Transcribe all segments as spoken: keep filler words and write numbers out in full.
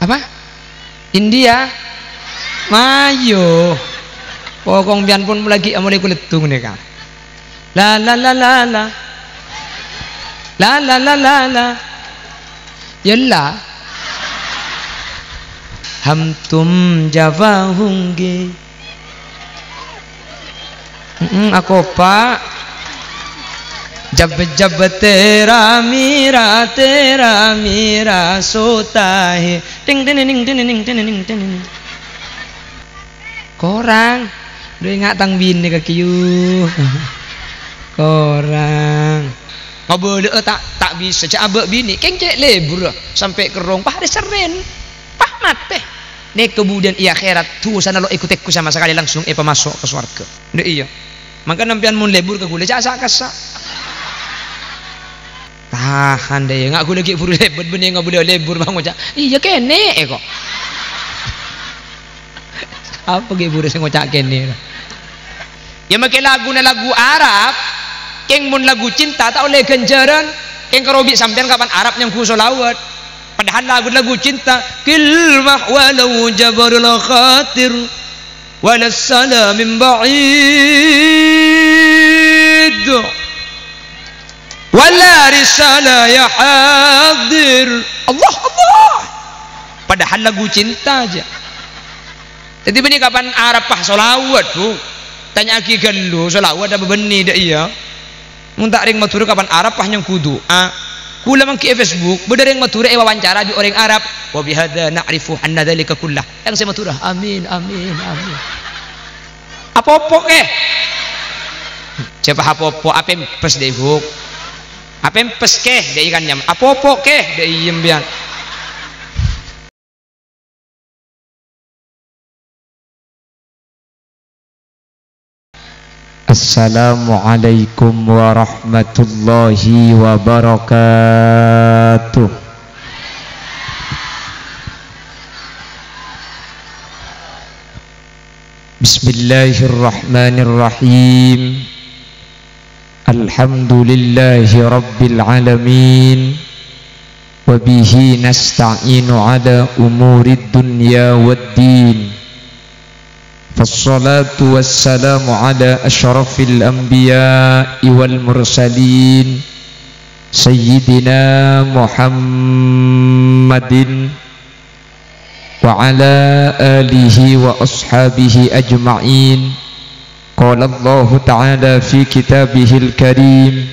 Apa? India. Mayo. Pokong pian pun lagi amune kuletung nih kan. La la la la la. La la la la la. Yalla. Ham tum java hoंगे. Aku pak. जब जब तेरा मीरा तेरा मीरा सोता है ting ting ting ting ting ting ting korang udah ingat tang bin nih kakiu korang nggak boleh tak tak bisa cak abek bini kengcek lebur sampai kerong pah ada seren pah mate nih kemudian iya akhirat tuh sana lo ikut ikut sama sekali langsung eh masuk ke surga udah iya maka nampian mun lebur ke gule cak kasak tahan deh nggak aku lagi buru lebur benih nggak boleh lebur bang ngocak iya kene eh kok apa gitu buru saya ngocak kene ya makai lagu na lagu Arab keng mun lagu cinta tak oleh genjaran keng kerobi sampean kapan Arab yang kusolawat padahal lagu-lagu cinta kilmah walau jabarul khatir walas salam min ba'id wala risala ya hadir Allah Allah padahal lagu cinta aja jadi benih kapan Arab pah solawat bu tanya aki galu solawat apa benih dah iya muntak ring matur kapan Arab pah yang kudu ah kula mang ki Facebook bener yang matur e wawancara bi orang Arab wa bihadza na'rifu anna dzalika kullah yang saya matur amin amin amin apa-apa eh siapa apa-apa apa pes dehuk apa yang pes keh dia ikan nyam apa-apa keh dia iem bian Assalamualaikum warahmatullahi wabarakatuh. Bismillahirrahmanirrahim. Alhamdulillahi rabbil alamin wa bihi nasta'inu ala umurid dunya waddin fassalatu wassalamu ala ashrafil anbiya'i wal mursalin sayyidina Muhammadin wa ala alihi wa ashabihi ajma'in. Qala Allah Ta'ala fi kitabihil karim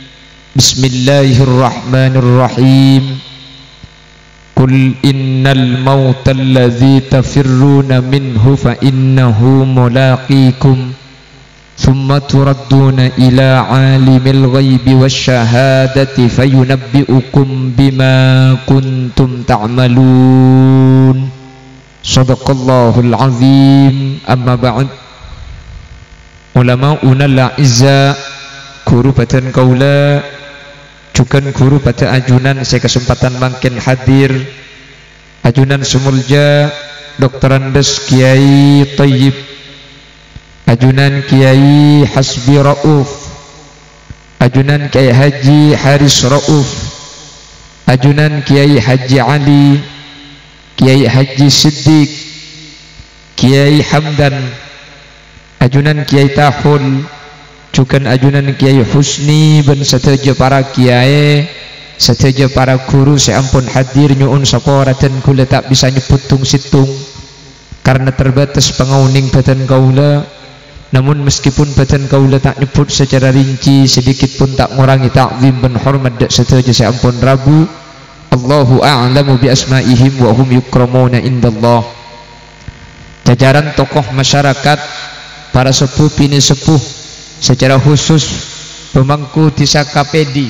Bismillahirrahmanirrahim Qul innal mawta alladhi tafirruna minhu fa innahu mulaqikum thumma turadduna ila alimil ghaibi wasyahadati fayunabbi'ukum bima kuntum ta'malun. Sadaqallahul azim. Amma ba'd. Ulama unal izza guru batan kaula cukan guru pada ajunan saya kesempatan makin hadir ajunan sumulja Doktor Andes Kiai Thayyib ajunan Kiai Hasbi Rauf ajunan Kiai Haji Haris Rauf ajunan Kiai Haji Ali Kiai Haji Siddiq Kiai Hamdan ajunan Kiai Tahun cukan ajunan Kiai Husni ben seteja para kiai seteja para guru seampun hadir nyuun saporatan kula tak bisa nyeputung situng karena terbatas pengauning batan kaula namun meskipun batan kaula tak nyebut secara rinci sedikit pun tak ngurangi ta'zim ben hormat dak seteja seampun rabu. Allahu a'lamu bi asma'ihim wa hum yukramuna indallah. Jajaran tokoh masyarakat para sepuh bini sepuh secara khusus pemangku desa Kapedi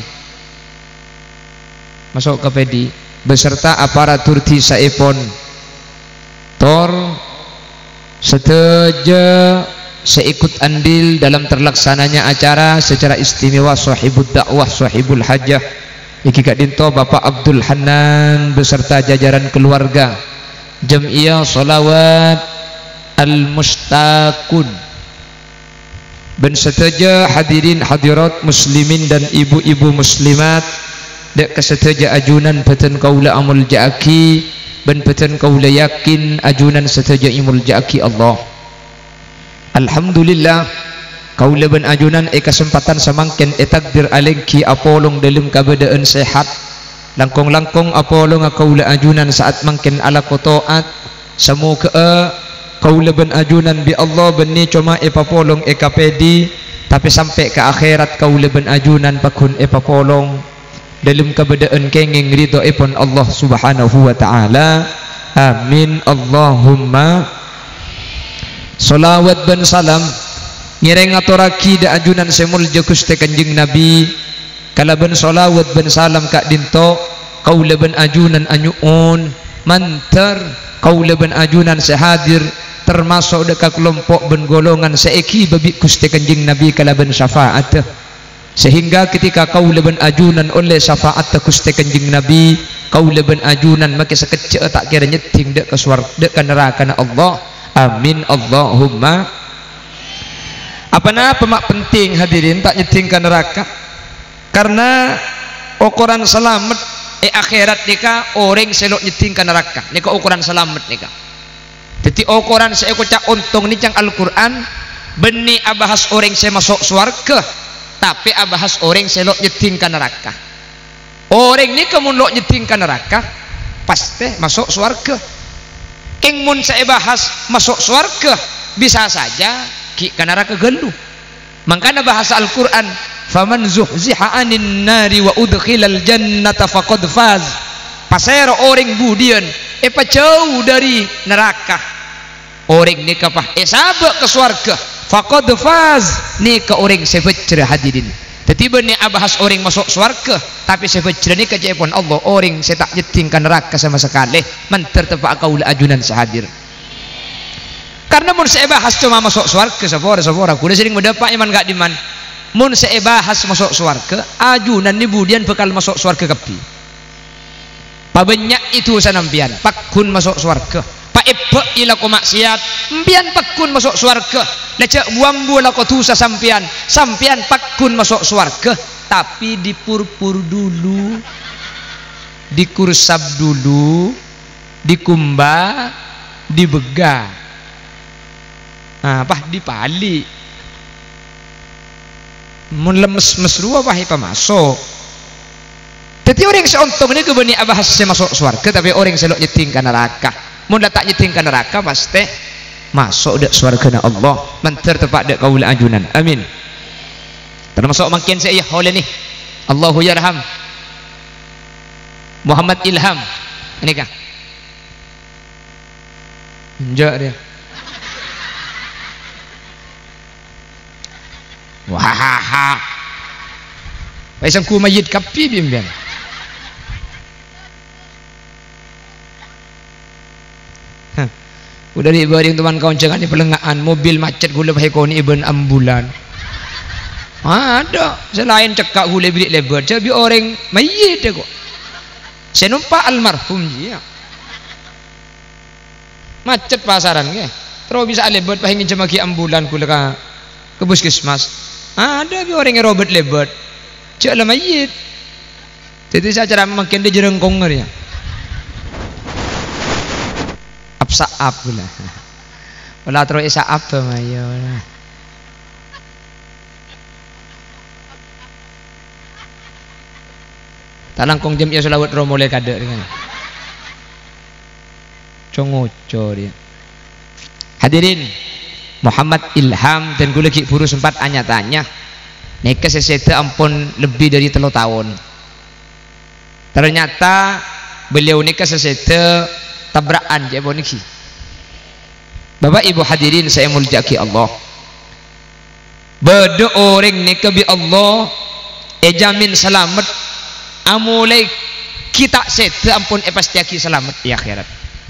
masuk Kapedi beserta aparatur desa Epon tor seteja seikut andil dalam terlaksananya acara secara istimewa sahibul dakwah sahibul hajah iki kadinto Bapak Abdul Hanan beserta jajaran keluarga Jam'iyah Sholawat Al-Mustaqun ben seteja hadirin hadirat muslimin dan ibu-ibu muslimat dek keseteja ajunan batan kaula amul ja'aki ben peten kaula yakin ajunan sataja imul jaki Allah. Alhamdulillah kaula ben ajunan e kesempatan samangken e takdir alengki apolong dalam keadaan sehat langkong-langkong apolong kaula ajunan saat mangken ala kotoat semoga kaula ben ajunan bi Allah benni cuma e papolong e kapedi tapi sampai ke akhirat kaula ben ajunan pakun e papolong dalam keadaan kenging ridho ipun Allah subhanahu wa ta'ala. Amin Allahumma. Salawat ben salam ngireng aturaki da ajunan semul Gusti Kanjeng Nabi kalaban salawat ben salam kak dinto kaula ben ajunan anyuun mantar kaula ben ajunan sehadir termasuk dekat kelompok ben golongan seeki babi Gusti Kanjeng Nabi kalaban syafaat sehingga ketika kaula ben ajunan oleh syafaat Gusti Kanjeng Nabi kaula ben ajunan make sekecek tak kira nyeting dek ke suar dek ke neraka na Allah. Amin Allahumma. Apa na pemak penting hadirin tak nyeting ke neraka karena ukuran selamat eh akhirat nika orang selok nyeting ke neraka nika ukuran selamat nika. Jadi ukuran saya kocak untung ni cang Al-Quran benih abahas orang saya masuk surga tapi abahas orang selok nyeting ke neraka. Orang ni kemun lok nyeting ke neraka pasti masuk surga. Keng mun saya bahas masuk surga bisa saja ki ke neraka gelu. Makanya bahasa Al-Quran faman zuhziha anin nari wa udkhilal jannata faqad faz. Pasera orang budian epa jauh dari neraka orang ni kapah esabak ke surga faqad faz ni ke orang sebecra hadirin. Tiba-tiba ni abahas orang masuk surga tapi sebecra ni kejepon Allah orang saya tak nyeting ke neraka sama sekali mantar tepak kaula ajunan sehadir. Karena mun saya bahas cuma masuk surga sapora-sapora kuda sering mendapat iman gak diman. Mun saya bahas masuk surga ajunan ni budian bekal masuk surga kepi. Pabanyak itu sanampian pakun masuk surga. Pak epek ila ko maksiat mpian pakun masuk surga. Lecak buambu la ko tusa sampian sampian pakun masuk surga tapi dipurpur dulu dikursab dulu dikumba dibega nah, apa dipali mun lemes mesrua apa ipa masuk. Jadi orang seontok ini kebeni abahas saya masuk surga tapi orang selok nyeting ke neraka. Mun tak nyeting ke neraka pasti masuk dek surga na Allah mantar tepat dek kaula ajunan. Amin. Termasuk makin saya oleh ni Allahu yarham Muhammad Ilham ini kah enjak dia wahaha paisang ku mayit kapi bimbian udah dibaring teman kawan jangan di pelengahan mobil macet gula bahikoni iban ambulan ada selain cekak gula bilik lebar jadi orang mayit deh kok saya numpak almarhum dia macet pasaran ke terus bisa lebar pahingin cemaki ambulan gula ke ke puskesmas ada bi orang yang robot lebar cek lah mayit jadi saya cara makin dia jerengkong dia saap gula wala terus saap tuh mayo talangkong jam ya selawat romole kade dengan congoco dia. Hadirin Muhammad Ilham dan gula ki buru sempat tanya-tanya nikah sesete ampun lebih dari telu tahun ternyata beliau nikah sesete tabrakan je boniki. Bapak Ibu hadirin saya muljaki Allah. Beda orang nikah bi Allah e jamin selamat amulai kita sete ampun e pasti aki selamat di akhirat.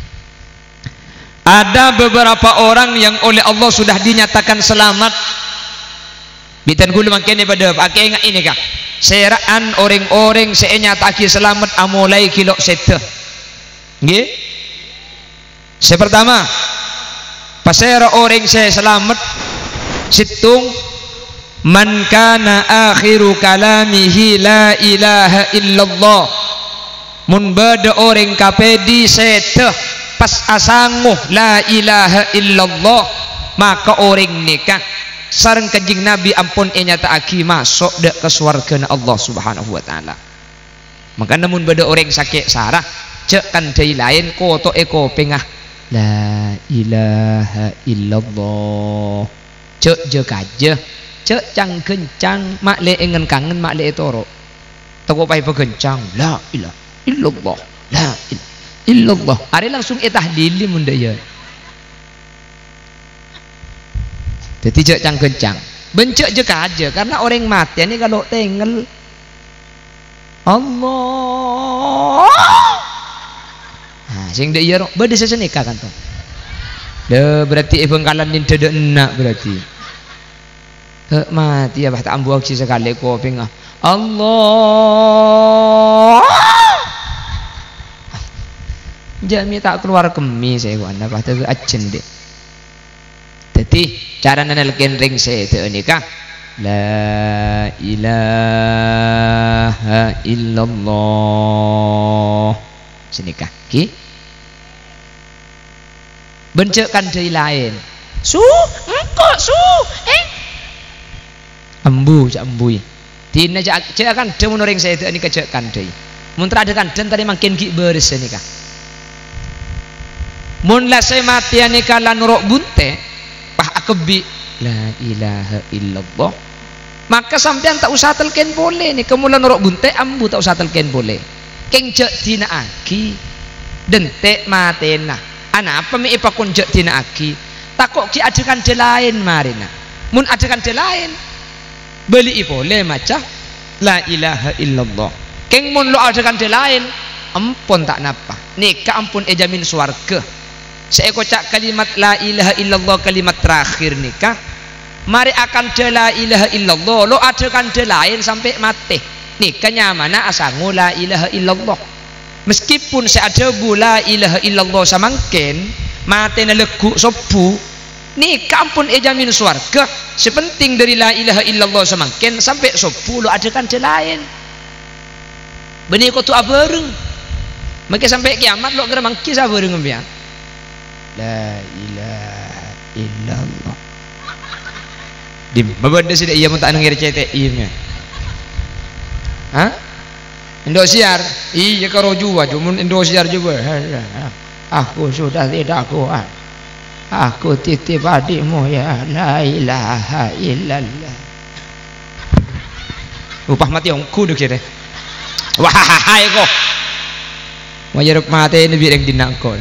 Ada beberapa orang yang oleh Allah sudah dinyatakan selamat. Bitan gulu makanya pada pakai ingat ini kah? Seraan orang-orang saya nyataki selamat amulai kilo sete. Nggih? Saya pertama pasera orang saya selamat situng man kana akhiru kalamihi la ilaha illallah mun beda orang kapedi seteh pas asanguh la ilaha illallah maka orang nikah sareng kanjing Nabi ampun enyata aki masuk dek ke swarga Allah subhanahu wa ta'ala. Maka namun beda orang sakit sarah cek kan dari lain koto eko pengah la ilaha illallah cek je kaje cek cang kencang mak le engen kangen mak le toro toko pai pegencang la ilaha illallah la ilaha illallah are langsung etah lili mun daya jadi cek cang kencang bencek je kaje karena orang mati ini kalau tengel Allah nah sing de iya beda sesenika kan toh de berarti bengkalan din teu enak berarti he mati ya bah tak ambu aksi sekali ko pengah Allah jami tak keluar kemi saya ku anda bah teu ajen dek dadi cara nelken ring saya teu nikah la ilaha illallah senikah ki bencekkan dari lain su engkau su eh ambu cak ambui tina cak cak kan demu noreng saya itu ini kecekkan dari mun teradakan dan tadi makin ki beres nikah mun lah saya mati nikah lan nuruk bunte pah akebi la ilaha illallah maka sampean tak usah telken boleh nih kemulan nuruk bunte ambu tak usah telken boleh keng cek tina aki dentek matena anak apa mi ipakun cek tina aki takok ki adekan de lain marina mun adekan de lain beli boleh maca la ilaha illallah keng mun lo adekan de lain ampun tak napa nikah ampun ejamin swarga saya kocak kalimat la ilaha illallah kalimat terakhir nikah mari akan de la ilaha illallah lo adekan de lain sampai mati nikahnya mana asangu la ilaha illallah meskipun saya ada la ilaha illallah samangken mati na legu sopu nikah ampun ejamin swarga sepenting dari la ilaha illallah samangken sampai sopu lo adekan de lain benih kau tu abareng maka sampai kiamat lo kira mangki sabareng mbian la ilaha illallah dim babada sida iya mun tak ngir C T I nya ha Indosiar iya karo jua cuman Indosiar juga aku sudah tidak kuat aku titip adikmu ya la ilaha illallah upah mati ongku duk deh wah hai kok wajaruk mati ini biar yang dinangko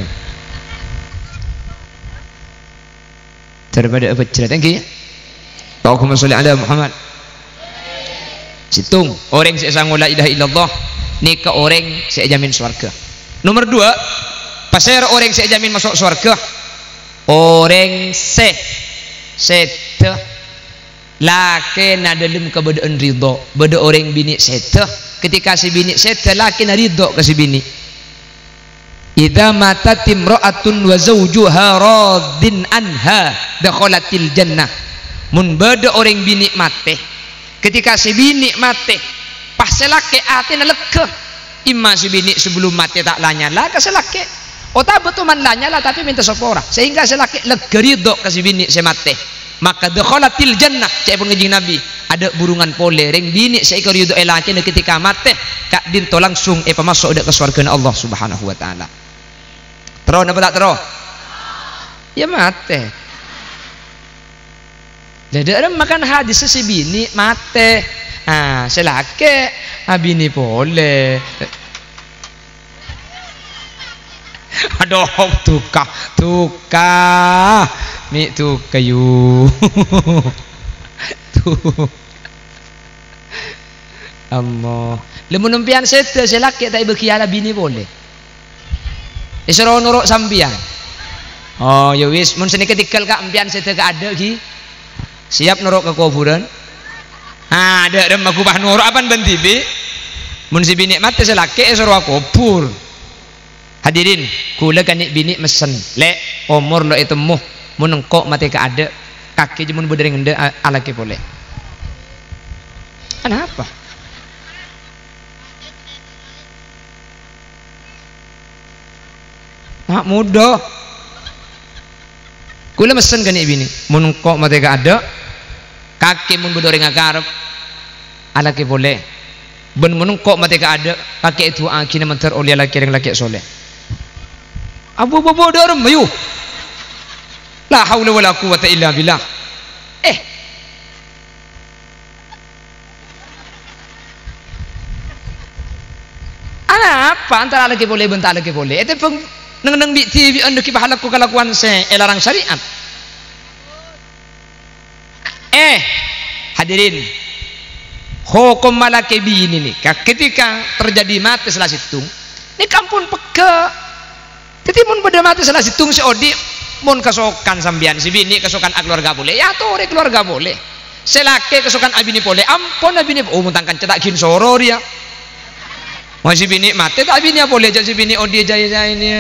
daripada apa cerita lagi Allahumma sholli ala Muhammad situng orang sesangu la ilaha illallah nikah orang saya jamin surga. Nomor dua pasir orang saya jamin masuk surga orang se sete laki na dalam keberadaan ridho beda orang bini sete ketika si bini sete laki na ridho ke si bini idza matat imra'atun wa zawjuha radin anha dakhalatil jannah mun beda orang bini mate ketika si bini mate pas selake atina lega imma si bini sebelum mate tak lanyala ke selake otak betul man lanyala tapi minta sopora sehingga selake lega ridho ke si bini se mate maka dakhalatil jannah cek pun ngejing nabi ada burungan pole ring bini seikor ridho elake ketika mate kak binto langsung e pemasuk dak ke surga Allah subhanahu wa ta'ala terus apa tak terus ya mate jadi ada makan hadis si bini mate ah selake abini boleh aduh tukah tukah mi tu kayu tuh Allah lemun numpian sete selake tak berkiala bini boleh isro nuruk sambian oh ya wis mun seni ketikal ka ampian sete ka ada ki siap nuruk ke kuburan ah ada ada makubah nuruk apaan bentibi mun si bini mati selake isro kubur hadirin kula kanik bini mesen le umur lo itu muh mun engkok mati ke ada kaki jemun bedering ende alaki boleh kenapa mak muda kula mesen kan ibini mun kok mate ka ada kaki mun bedore ngakarep alaki boleh ben mun kok mate ka ada kaki itu akina mentar oleh laki yang laki soleh abu bobo dorem ayo la haula wala quwata illa billah eh ana apa antara laki boleh bentar laki boleh itu peng neng neng di T V anda kibah laku kelakuan se elarang syariat eh hadirin hukum malaki bini nih ketika terjadi mati salah situng ini kampun peka tetimun pada mati salah situng si odi mun kesokan sambian si bini kesokan keluarga boleh ya tuh orang keluarga boleh selake kesokan abini boleh ampun abini oh mentangkan cetak kin soro dia masih bini mati tak bini boleh jadi bini oh dia jaya jaya ini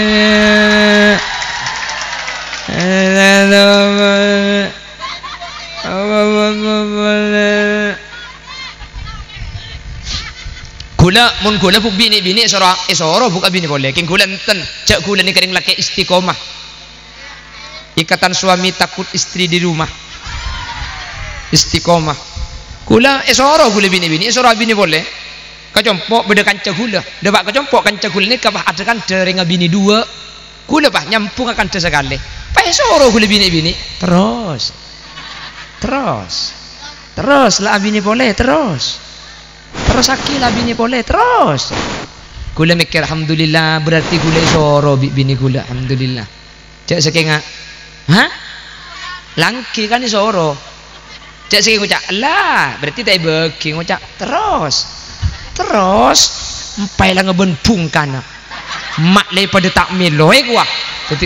gula mun gula buk bini bini soro eh soro buka bini boleh king gula enten cak gula ni kering laki istiqomah ikatan suami takut istri di rumah istiqomah gula eh soro gula bini bini soro bini boleh kacompok beda kanca gula debak kacompok kanca gula ni kabah ada kan dering bini dua gula bah nyampung akan sekali pak soro gula bini bini terus terus terus lah bini boleh terus terus aki lah bini boleh terus gula mikir alhamdulillah berarti gula soro bini gula alhamdulillah cak sekenga hah langki kan soro cak sekenga ngucak lah berarti tak bagi ngucak terus terus empai lah ngebembung kana mak lay pada tak meloy gua jadi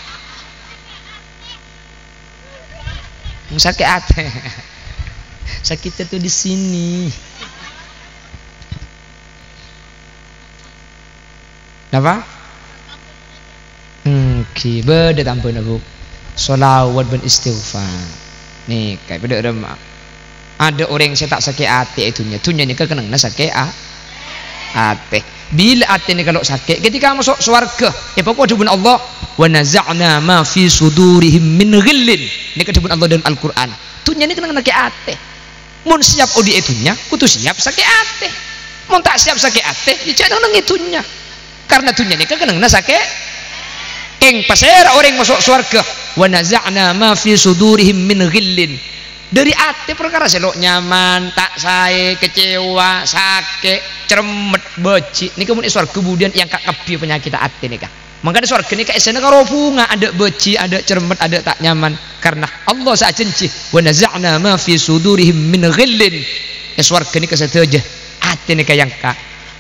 sakit hati sakitnya tuh di sini apa hmm kiba dia tampun abu solawat ben istighfar nih kayak pada remak ada orang yang saya tak sakit hati itunya tunya ni kenang na sakit hati bila hati ni kalau sakit ketika masuk surga ya pokok dibun Allah wa naza'na ma fi sudurihim min ghillin ni kedibun Allah dalam Al-Quran tunya ni kenang na sakit hati mun siap odi itunya kutu siap sakit hati mun tak siap sakit hati ya jangan nang itunya karena tunya ni kenang na sakit keng pasera orang masuk surga wa naza'na ma fi sudurihim min ghillin dari hati perkara selok nyaman tak saya kecewa sakit cermet beci ini kemudian suara kemudian yang kak kebi penyakit hati nih kak makanya suara ini kak esena karo bunga ada beci ada cermet ada tak nyaman karena Allah saat cenci wa naza'na ma fi sudurihim min ghillin suara ini kesetuju hati nih kak yang kak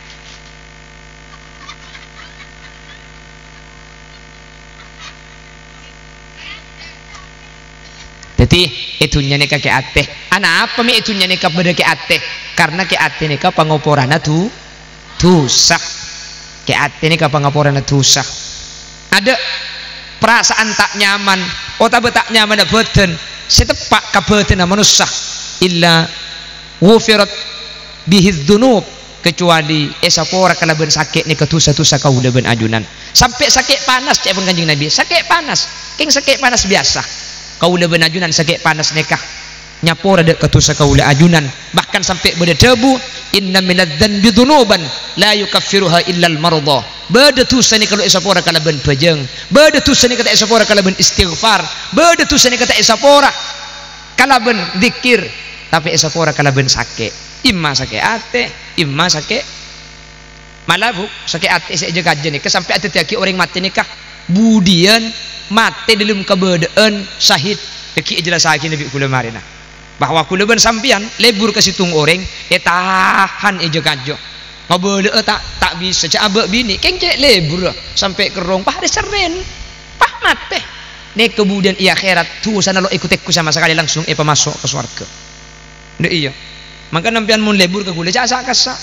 jadi itunya nikah ke ate anak apa mi itunya nikah pada ke ate karena ke ate nikah pengoporana tu dosa ke ate nikah pengoporana dosa ada perasaan tak nyaman otak tak nyaman ada badan setepak ke badan manusia illa wufirat bihi dzunub kecuali esapora kalaban sakit nikah dosa-dosa kau ben ajunan sampai sakit panas cek pun kanjeng Nabi sakit panas king sakit panas biasa kaula benajunan sakit panas nikah nyapor ada ketusa kaula ajunan bahkan sampai beda debu inna minadz-dzanbi dzunuban la yukaffiruha illa al-marda beda tusa ni kalau isapora kala ben pejeng beda tusa ni kata isapora kala ben istighfar beda tusa ni kata isapora kala ben zikir tapi isapora kala ben sakit imma sakit ate imma sakit malabu sakit ate saja kajen nikah sampai ada tiaki orang mati nikah budian mati dalam keberadaan syahid deki jelas lagi Nabi kula marina bahwa kula ben sampian lebur ke situng orang eh tahan eja kajo ngabele tak tak bisa cak abek bini kengcek lebur sampai kerong pah ada seren pah mati ne kemudian ia akhirat tu sana lo ikut-ikut sama sekali langsung eh masuk ke surga ndak iya maka nampian mun lebur ke kula jasa kasa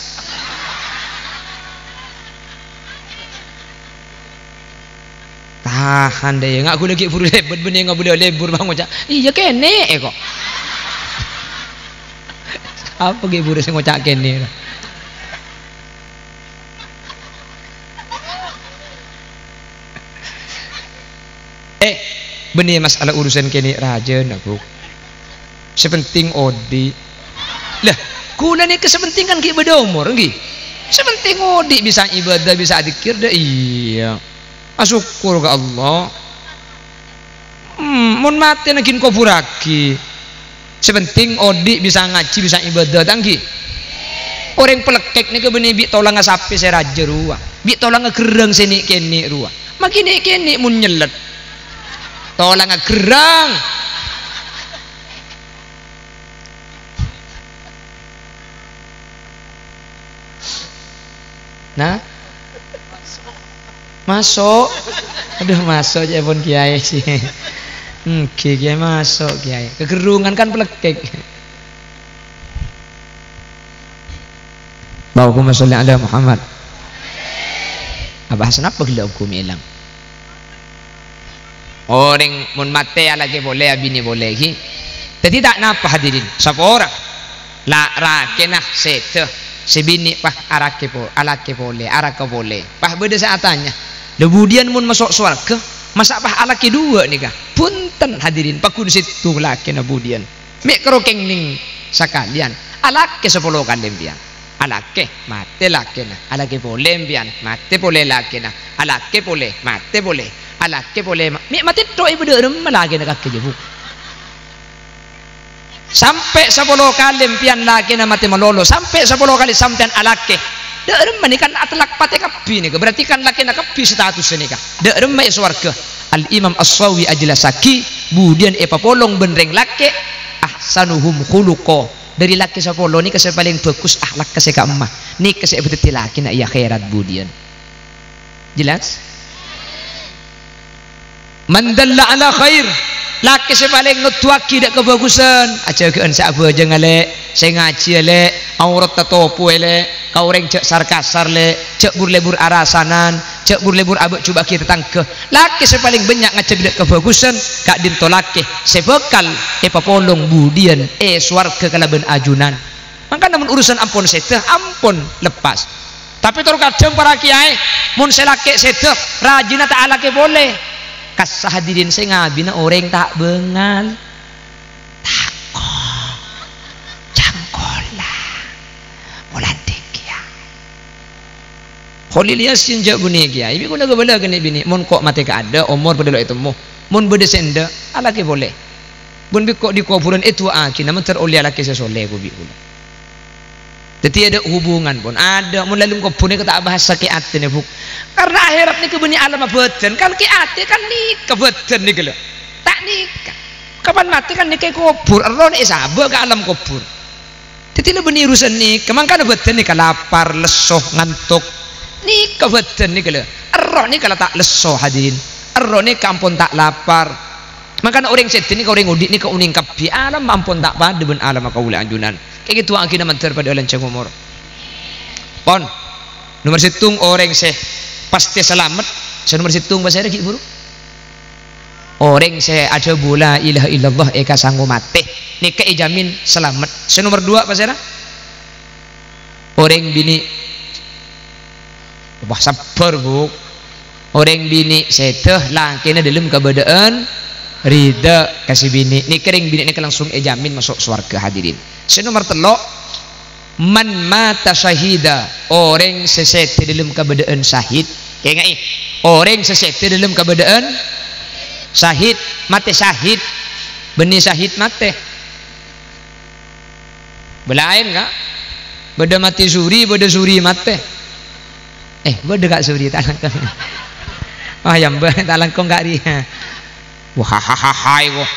tahan deh nggak aku lagi buru lebur benih nggak boleh lebur bang ngocak iya kene eh kok apa gitu buru saya ngocak kene eh benih masalah urusan kini raja aku sepenting odi lah kuna ni kesepentingan ki beda umur nggih sepenting odi bisa ibadah bisa zikir dah iya asyukur ke Allah hmm mun mati nagin kuburaki sepenting odi bisa ngaji bisa ibadah tangki orang pelekek ni ke benih bi tolong ngasapi saya raja ruah bi tolong ngegerang sini kini ruah makin ni kini mun nyelet tolong ngegerang nah masuk aduh masuk aja pun kiai sih hmm, kiai masuk kiai kegerungan kan pelekek Allahumma sholli ala Muhammad abah senapa gila hukum ilang orang mun mate lagi boleh abini boleh ki jadi tak napa hadirin sapa orang la rakenah sete sebini pah arake po alake boleh arake boleh pah beda saatanya kemudian mun masuk surga masa pah alake dua nih kah punten hadirin pakun situ laki kemudian mek kerokeng ning sakalian alake sepuluh kali pian alake mate laki na alake boleh pian mate boleh laki na alake boleh mate boleh alake boleh mek mati to ibu derem lagi nak kejebu sampai sepuluh kali pian laki na mati melolo sampai sepuluh kali sampean alake derem ni kan atlak pate kapi ni berarti kan laki na kapi status ni kah derem mai swarga al imam as-sawi ajlasaki budian epa polong benreng laki ahsanuhum khuluqa dari laki sepuluh ni kasih paling bagus akhlak kasih ka emak ni kasih betul laki na iya khairat budian jelas mandalla ala khair laki sepaling ngetuaki dak kebagusan aja keun sak aja ngale saya ngaji le aurat tatopu le kau orang cek sarkasar le cek burlebur arasanan cek burlebur abek coba kita tangke laki sepaling banyak ngecek dak kebagusan kak dinto laki sebekal epa polong budian eh swarga kalaben ajunan maka namun urusan ampun seteh ampun lepas tapi terkadang para kiai mun selake seteh rajina tak alake boleh kas hadirin saya ngabina orang tak bengal takok cangkola mulan tikia kholilia sinja buni kia ibi kuna gebala kene bini mun kok mati ka ada umur bedelo itu mu mun bede senda ala ke boleh mun bi kok di kuburan itu aki namun teroleh laki sesoleh ku bi kula jadi ada hubungan pun ada mun lalu kubur ni tak bahas sakit hati ni buk karena akhirat ni kebeni alam badan kan ki ati kan nikah badan ni gelo tak nikah kapan mati kan nikah kubur ero nek sabar ke alam kubur jadi le beni urusan ni kemangkan badan ni lapar lesoh ngantuk nikah badan ni gelo ero ni kalau tak lesoh hadirin ero ni kampun tak lapar makanya orang sedih ni orang udik ni kau ningkap di alam ampun tak pada ben alam kau boleh anjunan kayak gitu akhirnya menter pada lancang umur pon nomor situng orang seh pasti selamat saya nomor situng bahasa lagi buru orang saya ada bola ilaha illallah eka sanggup mati ni keijamin selamat saya nomor dua bahasa orang bini wah sabar bu orang bini seteh lakina dalam keberadaan rida kasih bini ni kering bini ni langsung ejamin masuk surga hadirin saya nomor telok man mata syahida orang sesete dalam keberadaan syahid kayak ngai orang sesete dalam keberadaan syahid mati syahid benih syahid mati belain kak beda mati suri beda suri mati eh beda kak suri tak langkong oh yang beda tak langkong kak dia wah hahaha wah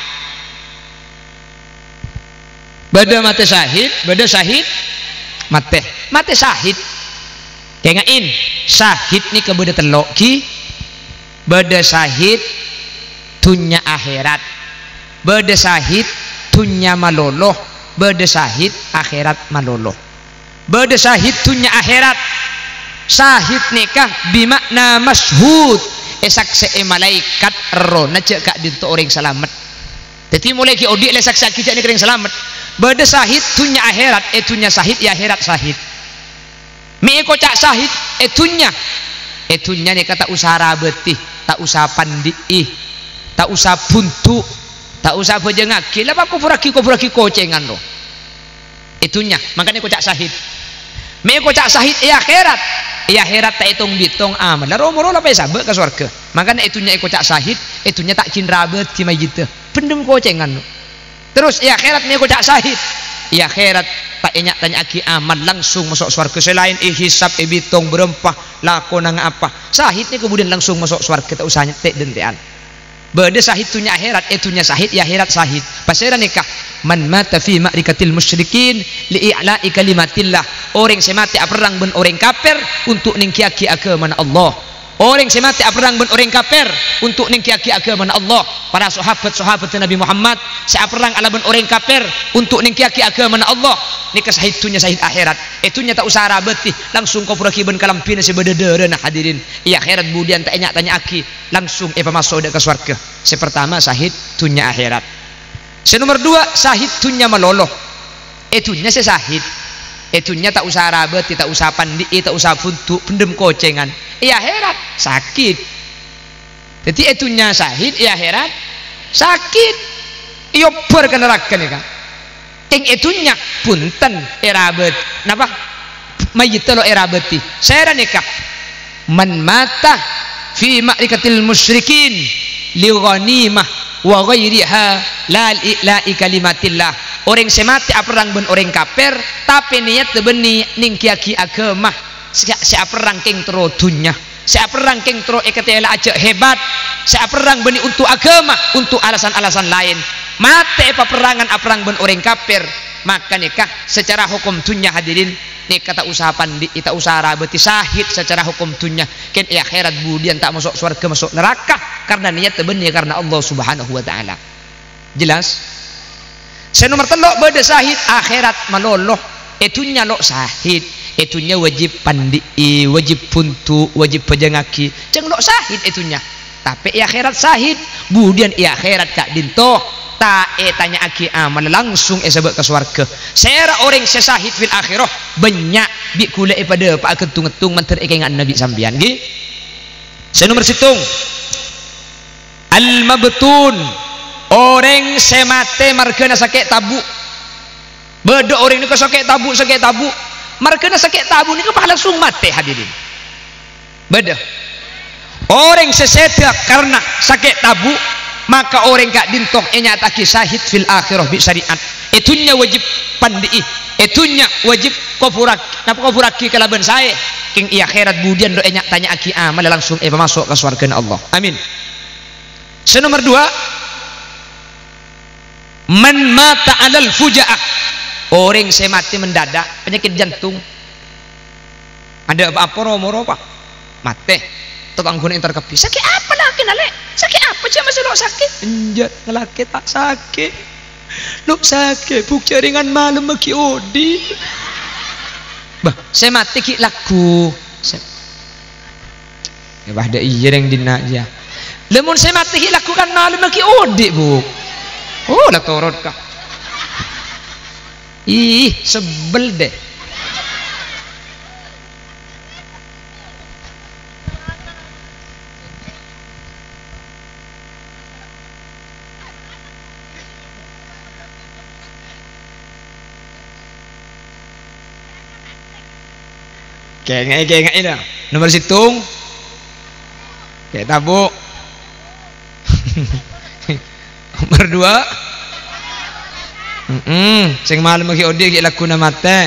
beda mati syahid beda syahid mati mati syahid kayak ngain syahid ni kebeda telok ki beda syahid tunya akhirat beda syahid tunya maloloh beda syahid akhirat maloloh beda syahid tunya akhirat syahid nikah bimakna masyhud esak se malaikat ro nace kak dinto orang selamat jadi mulai ki odik le saksi kita ni kering selamat beda syahid tunya akhirat etunya syahid ya akhirat syahid mi ko cak syahid etunya etunya ni kata usaha betih tak usah pandi tak usah buntu, tak usah bejengaki lah kufuraki kufuraki kocengan lo itunya. Makanya kocak sahid me kocak sahid ya akhirat ya akhirat tak hitung bitung amal lah romoro lah pesa ke surga. Makanya itunya kocak sahid itunya tak cinra beti majita pendem kocengan lo. Terus ya akhirat me kocak sahid ya akhirat tak enyak tanya aki amal langsung masuk surga selain ihisab ibitung berempah lakonan apa sahid ni kemudian langsung masuk surga tak usahnya tek dentean. Beda sahid tunya akhirat itunya sahid ya akhirat sahid pasera nikah man mata fi ma'rikatil musyrikin li'i'la'i kalimatillah orang semati perang ben orang kafir untuk ningkiaki agama Allah. Orang semati perang ben orang kafir untuk ningkiaki agama Allah. Para sahabat-sahabat Nabi Muhammad saya perang ala ben orang kafir untuk ningkiaki agama Allah. Nikah sahid tunya sahid akhirat itunya tak usah rabeti langsung kau puraki ben kalampina sebededere nah hadirin iya akhirat budian tak enyak tanya aki langsung eva masuk ke surga. Sepertama sahid tunya akhirat. Senomor dua sahid tunya maloloh itunya sesahid itunya tak usah rabeti tak usah pandi tak usah buntu pendem kocengan iya akhirat sakit. Jadi itunya sahid iya akhirat sakit iyo ber ke neraka nih kan ting itunya punten erabet napa mayit lo erabeti saya nikah man mata fi ma'rikatil musyrikin li ghanimah wa ghairiha la ila'i kalimatillah orang semati perang ben orang kafir tapi niat tebeni ningkiaki agama saya perang king tero dunya saya perang king tero eketela aja hebat saya perang beni untuk agama untuk alasan-alasan lain mate peperangan perang ben orang kafir maka nikah secara hukum dunya hadirin nikah tak usah pandi tak usah rabeti sahid secara hukum dunya ken akhirat budian tak masuk surga masuk neraka karena niat tebeni karena Allah subhanahu wa ta'ala. Jelas? Senomor telok beda sahid akhirat maloloh itunya lo sahid itunya wajib pandi wajib puntu wajib pejangaki ceng lo sahid itunya tapi akhirat sahid budian akhirat kak dinto tak e tanya aki amal langsung e sebab ke surga. Saya orang sesahid fil akhirah banyak bi kula e pada pak ketung-ketung manter e kengan Nabi sambian nggih. Senomor situng al mabtun orang semate markena sakit tabu beda orang ni sakit tabu sakit tabu markena sakit tabu ni ke langsung mati hadirin beda orang sesedak karena sakit tabu maka orang gak dintok nyataki sahid fil akhirah bi syariat itunya wajib pandi itunya wajib kufurak napa kufuraki kalaban saya king i akhirat budian do nyak tanya aki amal langsung eh masuk ke surga Allah amin. Senomor dua man mata alal fujaah orang saya mati mendadak penyakit jantung ada apa romoro apa mati tukang guna interkepi sakit apa lagi nale sakit apa sih masih lo sakit enjat ngelaki tak sakit lo sakit buk jaringan malam maki odi bah saya mati ki laku ya bah ada iya yang dina aja lemon saya mati ki laku kan malam maki odi bu oh lah torot kah ih sebel deh kengek kengek ini nomor situng kayak tabu nomor dua mm -mm. sing malam lagi odi kayak laku nama teh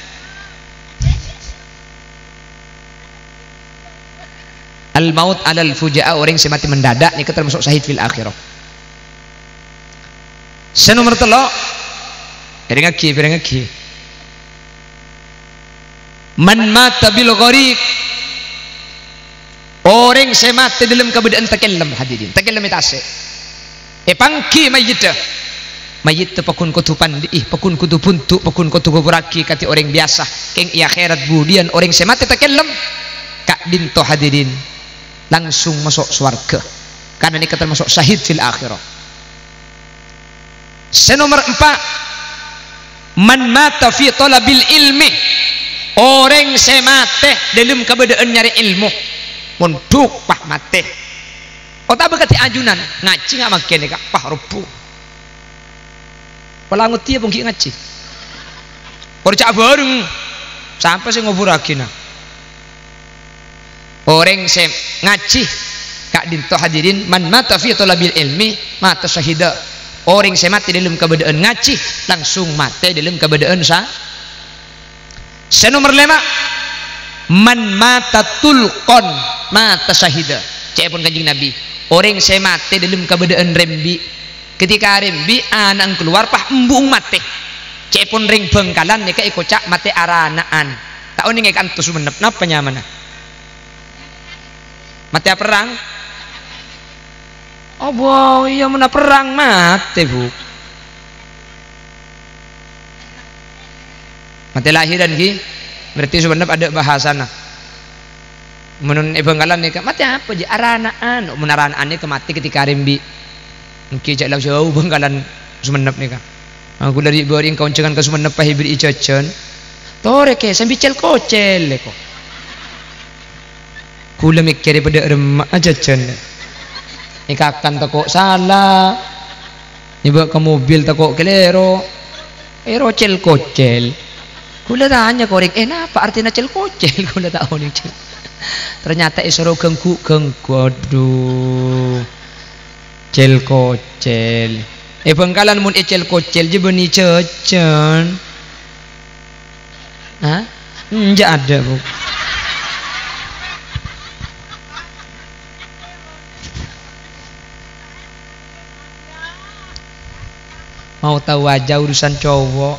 al maut alal fujaa orang yang mati mendadak ini termasuk sahid fil akhirah. Senomor telok piring lagi piring lagi man mata bil gharik orang saya mati dalam keadaan takallam hadirin takallam itase e pangki mayit mayit pakun kutupan ih pakun kutu puntu pakun kutu gobraki kati orang biasa keng i akhirat budian orang saya mati takallam kak dinto hadirin langsung masuk surga karena ini termasuk syahid fil akhirah. Senomor empat man mata fi talabil ilmi orang semate dalam keadaan nyari ilmu munduk pah mate Otak berkati ajunan ngaji nggak makin kak pah rupu. Pelangut dia pun ngaji. Percak bareng sampai saya ngubur lagi nah. Orang saya ngaji kak dinto hadirin man mata fi talabil ilmi mata syahida. Orang saya mati dalam keadaan ngaji langsung mati dalam keadaan sah. Saya nomor lima man mata tulqon mata syahida. Cek pun kanjeng Nabi. Orang saya mati dalam keadaan rembi. Ketika rembi anak keluar pah embung mati. Cek pun ring bengkalan nika ikocak mati aranaan. Tahu nih kan tuh sumenep napa nyamana. Mati perang. Oh boh iya mana perang mati bu. Mati lahiran ki. Berarti sumenep ada bahasana. Menun bengkalan nika mati apa je aranaan. Menaranaan nika mati ketika rembi. Mungkin cak lau jauh bengkalan sumenep nika. Aku dari boring kauncengan ke sumenep pah hibri icacan. Tore ke sambil cel kocel ko. Kula mikir pada remak aja cen. Ikakan takok salah. Iba ke mobil takok kelero. Ero cel kocel. Kula tanya korek, eh apa artinya cel kocel? Kula tahu nih cel. Ternyata isoro gengku gengku. Aduh. Cel kocel. Eh bengkalan mun ecel kocel je beni cecen. Hah? Enggak ada bu. Mau tahu aja urusan cowok.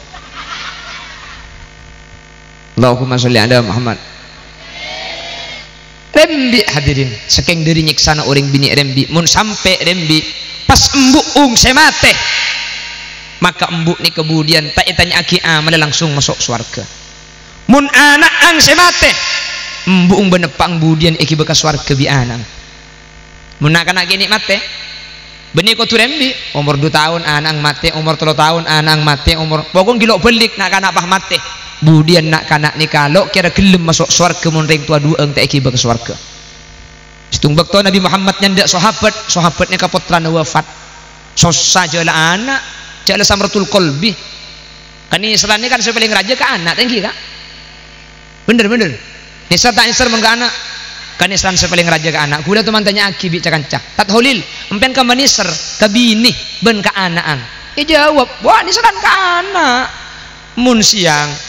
Allahumma sholli ala Muhammad. Rembi hadirin, saking dari nyiksana orang bini rembi, mun sampai rembi pas embuk ung semate, maka embuk ni kemudian tak itanya aki amal langsung masuk surga. Mun anak ang semate, embuk ung benepang kemudian iki bekas surga bi anang. Mun anak gini mate, benih kau rembi, umur dua tahun anak mate, umur tiga tahun anak mate, umur pokok gilok belik nak kanak pah mate. Kemudian nak kanak ni kalau kira gelem masuk surga mun ring tua dua ang tak iki bekas surga. Situng bakto Nabi Muhammad nyandak sahabat, sahabatnya kaputran wafat. Sosa jala anak, jala samratul qalbi. Kan Isra ni kan paling raja ke anak, tinggi kak. Bener bener. Isra tak Isra mengke anak. Kan Isra paling raja ke anak. Kula teman tanya aki bi cakanca. Tat holil, empen ka manisr, ka bini ben ka anaan. Eh jawab, wah Isra ka anak. Mun siang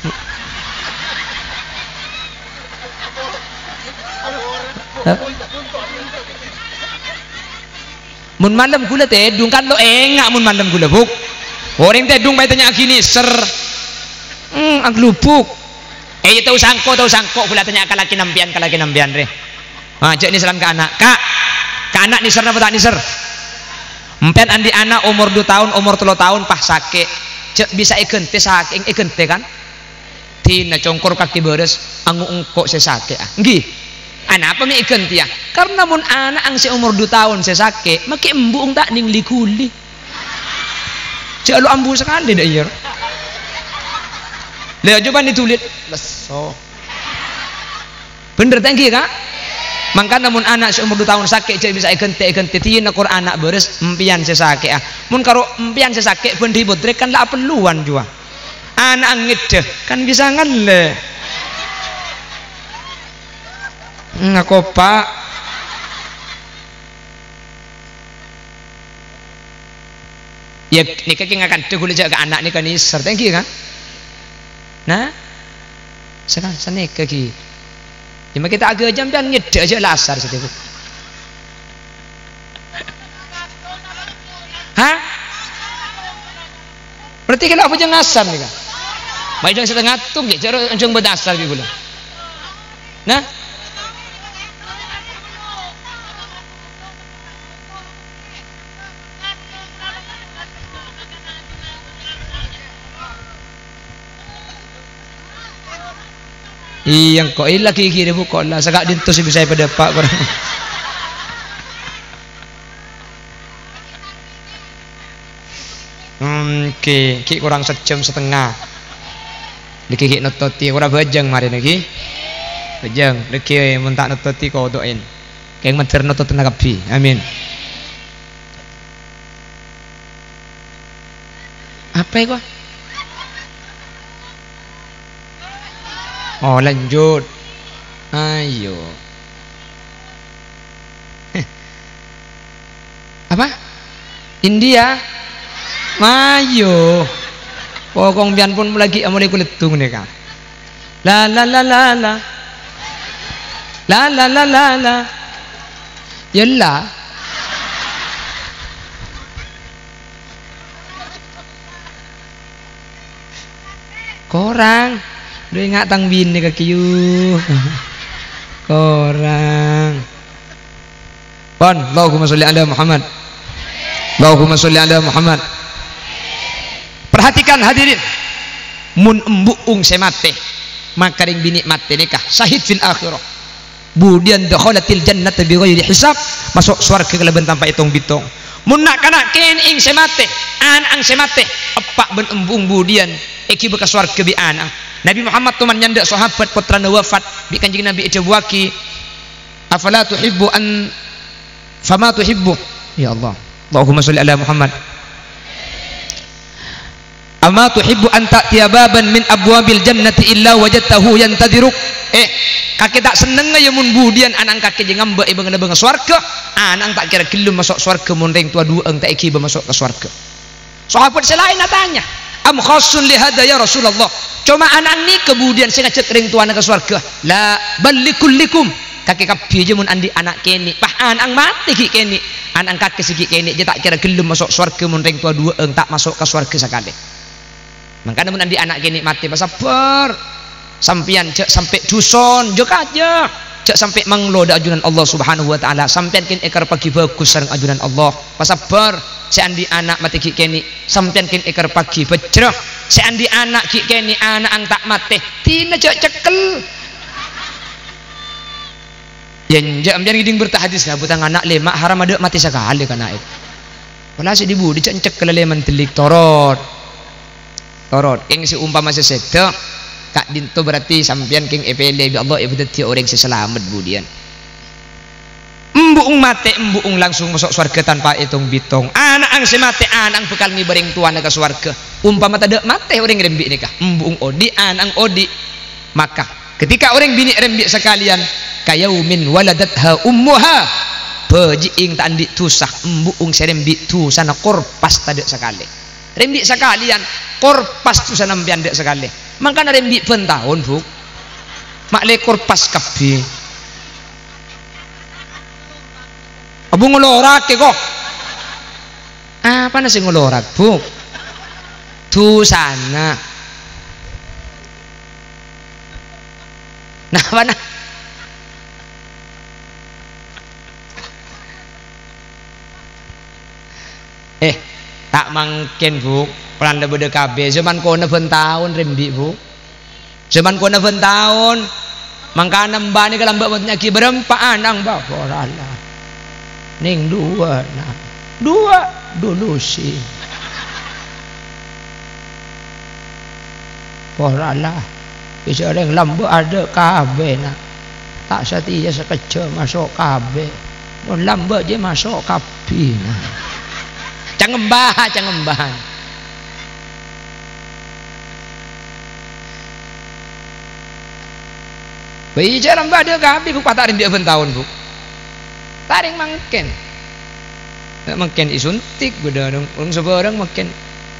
mun malam gula tedung kan lo enggak mun malam gula buk orang tedung bayi tanya gini ser hmm ang lupuk eh tahu sangko tahu sangko gula tanya kalaki nambian kalaki nambian re ah cek ni selan ke anak kak ke anak ni ser apa tak ni ser empen andi anak umur dua tahun umur tiga tahun pah sakit cek bisa ikente sakit ikente kan tina congkor kaki beres angu engkok sesake ah nggih. Anak apa mi ikan tia? Karena mun anak ang si umur dua tahun saya sakit, maki embung tak ning likuli. Celo ambu sekali dah iya. Lihat coba ditulis. Leso. Bener tangki kak? Mangka namun anak si umur dua tahun sakit, cek bisa ikan tia ikan tia. Tina kur anak beres empian saya sakit ah. Mun karo empian saya sakit pun dibodrek kan lah perluan jua. Anak angit kan bisa ngale. Ngako pak ya ni kaki ngakan tu gula jaga anak ni kan ni sertengki kan nah sekarang sana kaki cuma kita agak jam dan nyedek aja lasar setiap hah berarti kalau apa jangan asam ni kan baik jangan setengah tung je cara jangan berdasar gula nah iyang kok ila kiki bu kok lah sagak dinto si bisa pada pak barang. Hmm, ki ki kurang sejam setengah. Diki ki nototi kurang bejeng mari niki. Bejeng, diki mun tak nototi kau doain. keng materno to tenaga pi amin. Apa itu? Oh lanjut, ayo. Apa? India, ayo. Pokong bian pun lagi amole kuletung nih kak. La la la la la, la la la la la, yalla. Korang, udah ingat tang bin nih kaki you. Korang. Pon, Allahumma sholli ala Muhammad. Allahumma sholli ala Muhammad. Perhatikan hadirin, mun embuung semate maka ring bini mate nikah syahid fil akhirah. Budian dakhalatil jannata bighairi hisab, masuk surga kelebihan tanpa hitung bitong. Mun nak kana ken ing semate, an ang semate epak ben embung budian eki bekas surga bi ana. Nabi Muhammad tuman nyanda sahabat putrana wafat bi kanjeng Nabi ejawaki afala tuhibbu an fama tuhibbu ya Allah. Allahumma sholli ala Muhammad. Ama tuhibbu an ta'tiya baban min abwabil jannati illa wajadtahu yantadiruk. Eh kakek tak seneng ya mun budian anang kakek je ngambek e beungeun beungeun swarga, anang tak kira gelem masuk swarga mun ring tua dua eng tak iki masuk ke swarga. Sahabat selain tanya, am khassun li hada ya Rasulullah. Cuma anang ni kemudian saya ngajak ring tuana ke swarga. La ballikullikum. Kakek kabeh je mun andi anak kene. Pah anang mati ki kene. Anang kakek siki kene je tak kira gelem masuk swarga mun ring tua dua eng tak masuk ke swarga sekali. Makanya mun andi anak kene mati sabar. Sampian cek sampai duson jek aja. Cek sampai manglo da ajunan Allah Subhanahu wa taala. Sampian kin ekar pagi bagus sareng ajunan Allah. Sabar. Seandi anak mati ki kene. Sampian kin ekar pagi bejreh. Seandi anak ki kene anak ang tak mati. Tina cek cekel. Yen jek amjan giding bertahadis ka butang anak lemak haram ada mati sekali kana itu. Wala si dibudi cek cekel leman telik torot. Torot ing si umpama sesedo kak dinto berarti sampean king epele bi Allah ibu dadi orang seselamat budian. Embuung mate embuung langsung masuk surga tanpa hitung bitong. Anak ang semate anak bekal ngibareng tuan ke surga. Umpama tada mate orang rembi nikah. Embuung odi anang odi. Maka ketika orang bini rembi sekalian kayaumin waladatha ummuha bejiing tak andi tusah embuung serembi tu sana korpas tada sekali. Rembi sekalian korpas tu sana mbian dek sekali. Makanya rembi pentahun bu mak le korpas kabeh abu ngolorak ke kok apa nasi ngolorak bu tu sana nah mana eh tak mangken bu pelan lebih dekabe zaman kona tahun rembi bu zaman kona tahun mangkana mbak ni kalau mbak matnya ki berempat anang mbak porala ning dua nah dua dulu sih porala bisa orang lambu ada kabe nak tak setia sekecil masuk kabe mun lambu je masuk kapi nah jangan mbah jangan mbah bicara mbak dia kapi ku patarin dia tahun bu taring mangken mangken isuntik beda dong orang sebarang mangken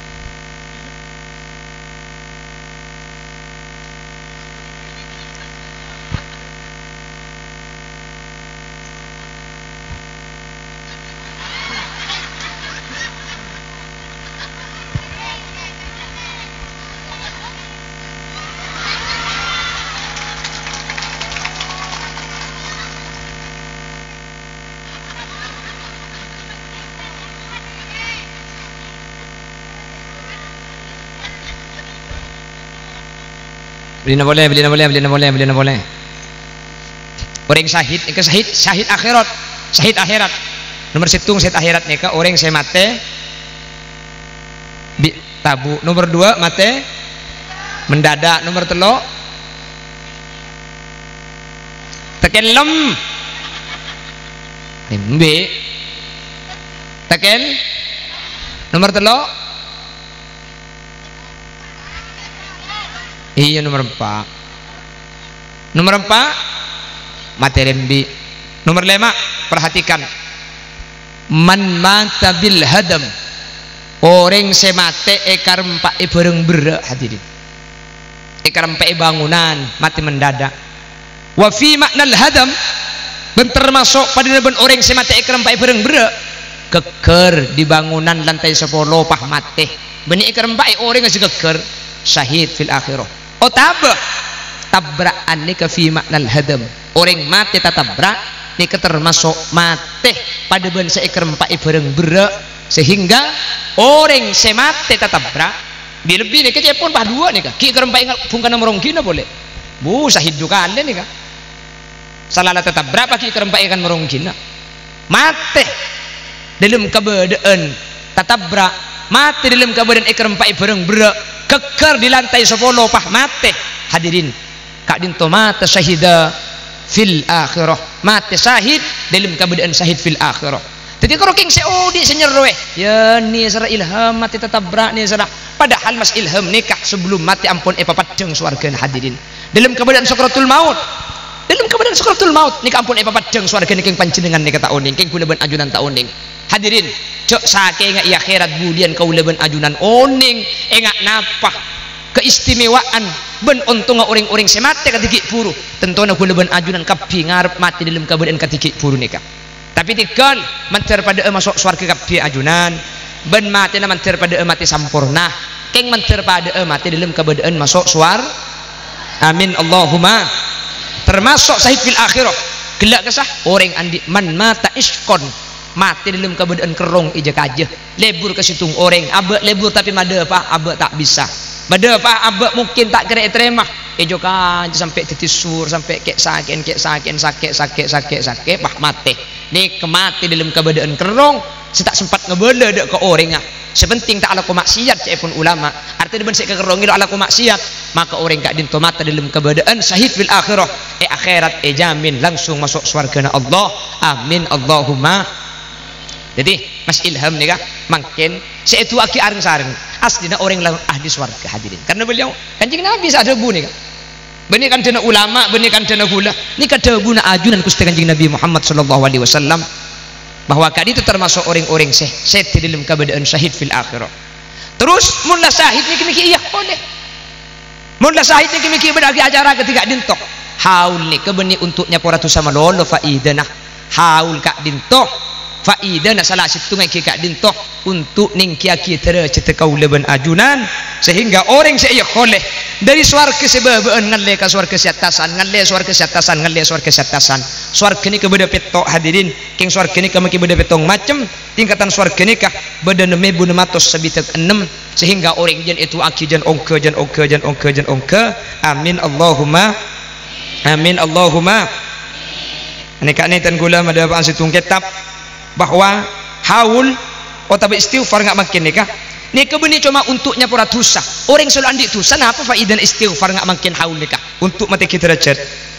beli na boleh, beli na boleh, beli na boleh, beli na boleh. Orang syahid, ke syahid, syahid akhirat, syahid akhirat. Nomor situng syahid akhirat nih ke orang saya mate, bi tabu. Nomor dua mate, mendadak. Nomor telo, teken lem, nembe teken nomor telo iya nomor empat nomor empat mati rembi nomor lima perhatikan man mata bil hadam orang semate ekar empat ibareng berak hadirin ekar empat bangunan mati mendadak wa fi maknal hadam ben termasuk pada ben orang semate ekar empat ibareng berak keker di bangunan lantai sepuluh pah mati benih ekar empat orang masih keker syahid fil akhirah oh tabah tabrakan ni ke fi maknal hadam orang mati tatabrak ni termasuk mati pada ben seekar empat ibareng berak sehingga orang semate tatabrak bila lebih ni kecil pun bah dua ni kah ki ekar empat ingat bungkan nomor gina boleh bu syahid juga anda ni kah salah lah tatabrak ki ekar empat ikan nomor gina mati dalam keberadaan tatabrak mati dalam keberadaan ekar empat ibareng berak keker di lantai sepuluh pah mati hadirin kak dinto mata syahida fil akhirah mati syahid dalam keberadaan syahid fil akhirah jadi kalau king seudi senyerwe ya ni sarah ilham mati tatabrak ni sarah padahal mas ilham nikah sebelum mati ampun epa padang swarga hadirin dalam keberadaan sakratul maut dalam keberadaan sakratul maut nikah ampun epa padang swarga king panjenengan nikah taoning king kula ben ajunan taoning hadirin cok sake ingat ya akhirat budian kau leben ajunan oning ingat napa keistimewaan ben untung orang-orang semate katikik puru tentunya kau leben ajunan kapi ngarep mati dalam keberadaan katikik puru nikah tapi tikal manter pada masuk swarga kapi ajunan ben mati na manter pada mati sampurna keng manter pada mati dalam keberadaan masuk swar amin Allahumma termasuk sahid fil akhirah gelak kesah orang andi man mata iskon mati dalam keberadaan kerong ija kaje lebur ke situng orang abek lebur tapi mada apa abek tak bisa mada apa abek mungkin tak kira terima ijo kaje sampai titisur sampai kek sakit kek sakit sakit sakit sakit sakit bah mati ni kemati dalam keberadaan kerong setak sempat ngebela dek ke orang ah sepenting tak ala ku maksiat cek pun ulama artinya ben sek ke kerong ilo ala ku maksiat maka orang gak dinto mata dalam keberadaan syahid fil akhirah eh akhirat eh jamin langsung masuk surga Allah amin Allahumma. Jadi mas ilham ni kah makin seitu aki areng sareng aslinya orang lain ahli swarga hadirin karena beliau kanjeng Nabi ada bu ni kah benih kan dana ulama benih kan dana gula ni kada guna ajunan kusti kanjeng Nabi Muhammad sallallahu alaihi wasallam bahwa kadi itu termasuk orang-orang seh seh dalam keberadaan syahid fil akhirah terus mula syahid ni kimi iya boleh mula syahid ni kimi beragi acara ketika dintok haul ni kebeni untuknya poratu sama lolo faidanah haul kak dintok faida nak salah situ ngai kak dintoh untuk ning kia-kia tera cerita kau leben ajunan sehingga orang saya boleh dari swarga sebabaan ngalle ka swarga siatasan ngalle swarga siatasan ngalle swarga siatasan swarga ni ke beda petok hadirin king swarga ni ke maki beda petong macam tingkatan swarga ni kah beda neme buna matos sebitak enam sehingga orang jen itu aki jen ongke jen ongke jen ongke jen ongke amin Allahumma amin Allahumma ini kak ni tan gula ada apa situng kitab bahwa haul atau istighfar nggak makin nikah ni kebeni cuma untuknya para dosa orang selalu andi dosa nah apa faidah istighfar nggak makin haul nikah untuk mati kita derajat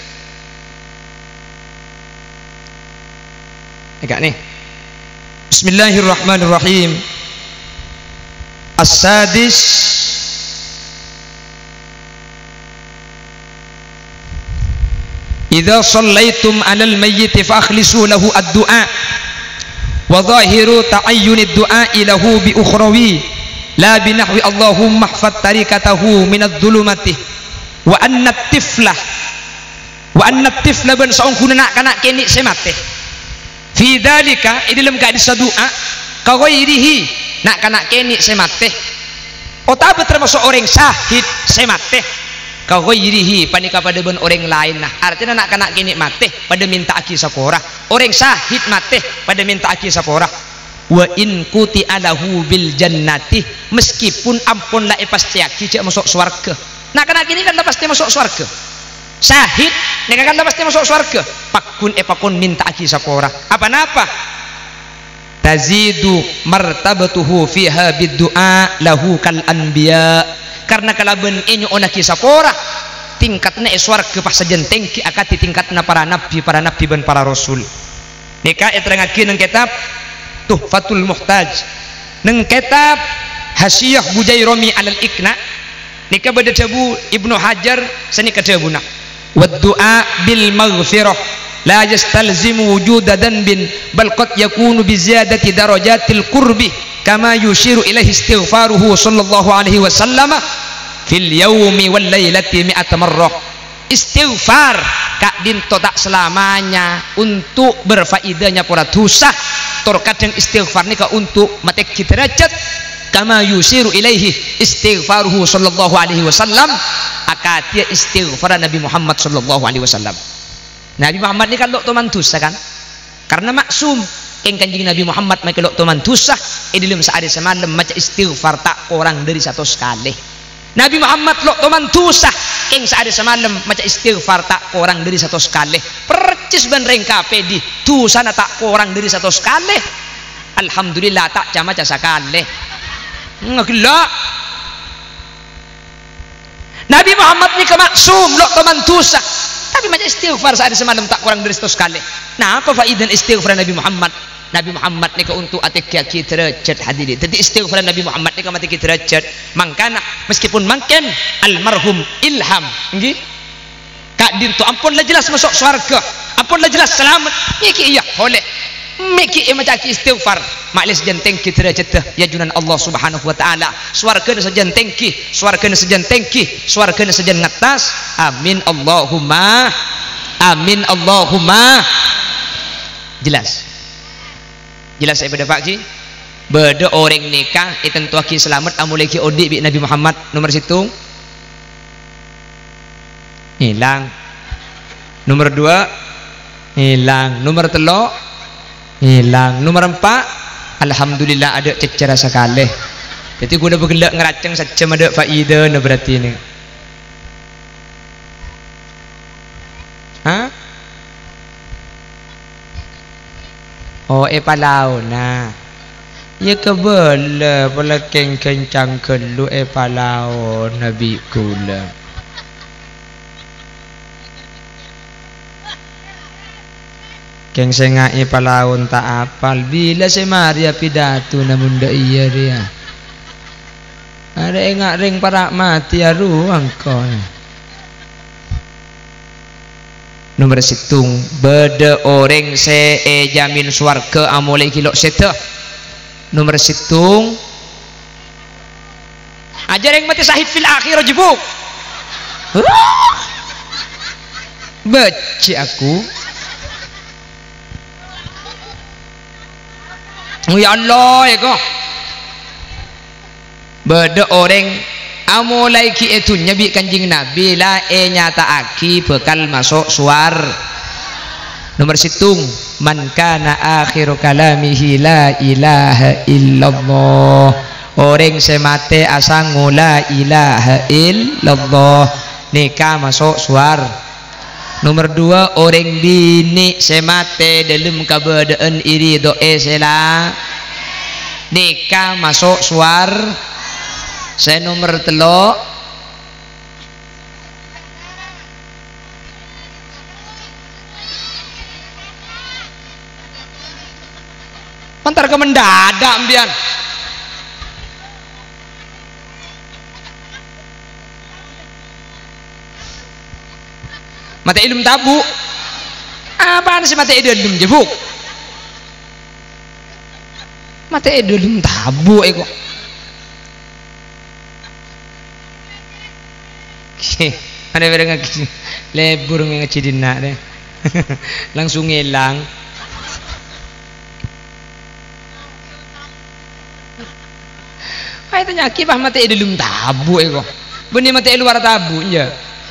nikah nih bismillahirrahmanirrahim as-sadis idza shallaitum 'alal mayyit fa akhlisu lahu ad-du'a wa zahiru ta'ayyunid du'a'i lahu bi ukhrawi la binahwi Allahumma ihfaz tarikatahu minadh dhulumati wa anna tiflah wa anna tifla ban saung kunak kanak kene semate fi dzalika dalam keadaan doa ka ghairihi nak kanak kene semate otabe termasuk orang syahid semate ka ghairihi panika pada ben orang lain nah artinya nak kanak kene mate pada minta aki sapora orang syahid mate pada minta aki sapora wa in kuti alahu bil jannati meskipun ampun la pasti aki cek masuk swarga nak kanak kene kan pasti masuk swarga syahid nek kan pasti masuk swarga pakun e pakun minta aki sapora apa napa tazidu martabatuhu fiha bid du'a lahu kal anbiya karena kalaben enyo ona kisah pora tingkatnya eswar ke pas sejenteng ki akati tingkatna para nabi para nabi dan para rasul nika eterangake nang kitab Tuhfatul Muhtaj nang kitab Hasiyah Bujairami alal Ikna nika bada tabu Ibnu Hajar sani kadabuna wad du'a bil maghfirah la yastalzimu wujuda dhanbin bal qad yakunu bi ziyadati darajatil qurbi kama yushiru ilaihi istighfaruhu sallallahu alaihi wasallam fil yaumi wal lailati mi'ata marrah. Istighfar kak dinto tak selamanya untuk berfaidahnya para dosa, terkadang istighfar nika untuk mateki derajat kama yusiru ilaihi istighfaruhu sallallahu alaihi wasallam, akatia istighfar Nabi Muhammad sallallahu alaihi wasallam. Nabi Muhammad ini kan lok toman dosa kan, karena maksum ing kanjeng Nabi Muhammad make lok toman dosa e dalam sehari semalam maca istighfar tak kurang dari satu sekali. Nabi Muhammad lok toman dosa ing sehari semalam maca istighfar tak kurang dari satu sekali. Percis ben rengkape di dosa tak kurang dari satu sekali. Alhamdulillah tak maca sekali. Ngelak Nabi Muhammad ni kemaksum lok toman dosa tapi maca istighfar sehari semalam tak kurang dari satu sekali. Nah apa faidah istighfar Nabi Muhammad? Nabi Muhammad ni untuk atik derajat hadirin. Jadi istighfar Nabi Muhammad ni mati derajat mangkana meskipun mangken almarhum Ilham nggih kak dinto ampun lah jelas masuk surga, ampun lah jelas selamat iki iya boleh miki maca istighfar maklis jentengki derajat ya junan Allah Subhanahu wa taala. Swargana sajan tengki, swargana sajan tengki, swargana sajan ngatas. Amin Allahumma amin Allahumma. Jelas jelas saya pada Pak Ji beda orang nikah itu tentu aki selamat amuleki odi bi Nabi Muhammad nomor situ hilang, nomor dua hilang, nomor telo hilang, nomor empat alhamdulillah ada cecara sekali. Jadi gue udah bergelak ngeraceng saja ada faidah nah berarti ini. Hah? Oh e palau na ya kebela pala keng kencang kelu e palau nabi kula keng sengai palaun tak apal bila se Maria pidato namun dak iya dia ada engak ring para mati aruang ko. Nomor situng beda orang se e jamin swarga amoleh kilok seta. Nomor situng ajar yang mati sahid fil akhir jebuk baca aku oh ya Allah ya kok beda orang amulai ki itu nyabi kanjing Nabi la e nyata aki bekal masuk suar. Nomor situng man kana akhiru kalamihi la ilaha illallah, orang semate asang la ilaha illallah nikah masuk suar. Nomor dua orang bini semate dalam keberadaan iri doe sela nikah masuk suar. Saya nomor telo mantar ke mendadak mbian mata ilmu tabu apaan sih mata ilmu jebuk mata ilmu tabu eko ada beda ngaji lebur ngaji dina deh langsung hilang. Ay tanya kipah mati dalam tabu eko benih mati luar tabu ya.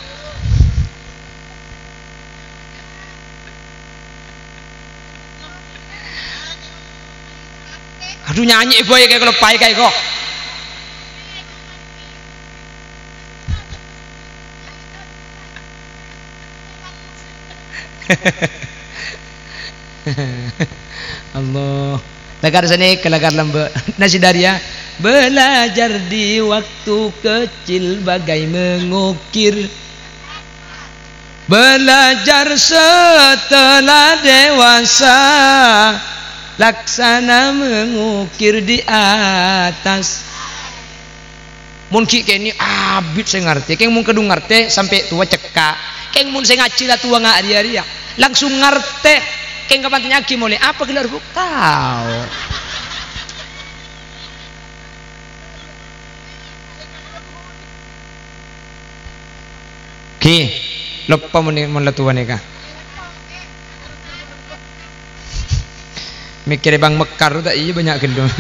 Aduh nyanyi boy kayak kalau pai kayak kok Allah lagar sini kelagar lembek nasi daria belajar di waktu kecil bagai mengukir belajar setelah dewasa, laksana mengukir di atas. Mungkin kini abid saya ngerti, keng mun kedung ngerti sampai tua cekak, keng mun saya ngaji lah tua nggak dia-dia, langsung ngerti, keng kapan tanya ki mulai apa gelar buk tahu. Ki, lupa mun mun lah tua nika. Mikir bang mekar tak iya banyak gendong.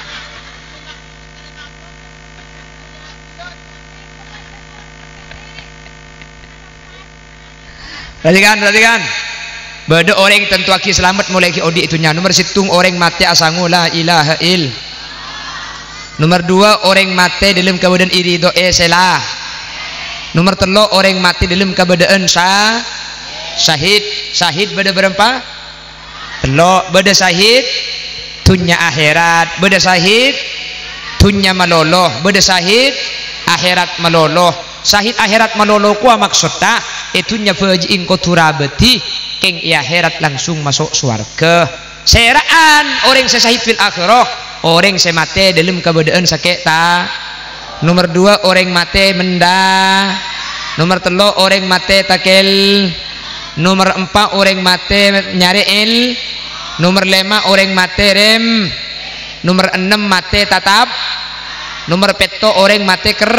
Perhatikan, perhatikan. Beda orang tentu aki selamat mulai ki odi itunya. Nomor situng orang mati asangu la ilaha il. Nomor dua orang mati dalam keadaan iri doa selah. Nomor telo orang mati dalam keadaan sah syahid. Syahid beda berapa? Telo. Beda syahid tunya akhirat. Beda syahid tunya maloloh. Beda syahid akhirat maloloh. Syahid akhirat maloloh kuah maksudnya itunya faji'in koturabeti keng ya akhirat langsung masuk surga. Seraan orang sesahid fil akhirah, orang semate dalam keadaan sakit ta. Nomor dua orang mate menda. Nomor telo orang mate takel. Nomor empat orang mate nyari il. Nomor lima orang mate rem. Nomor enam mate tatap. Nomor peto orang mate ker.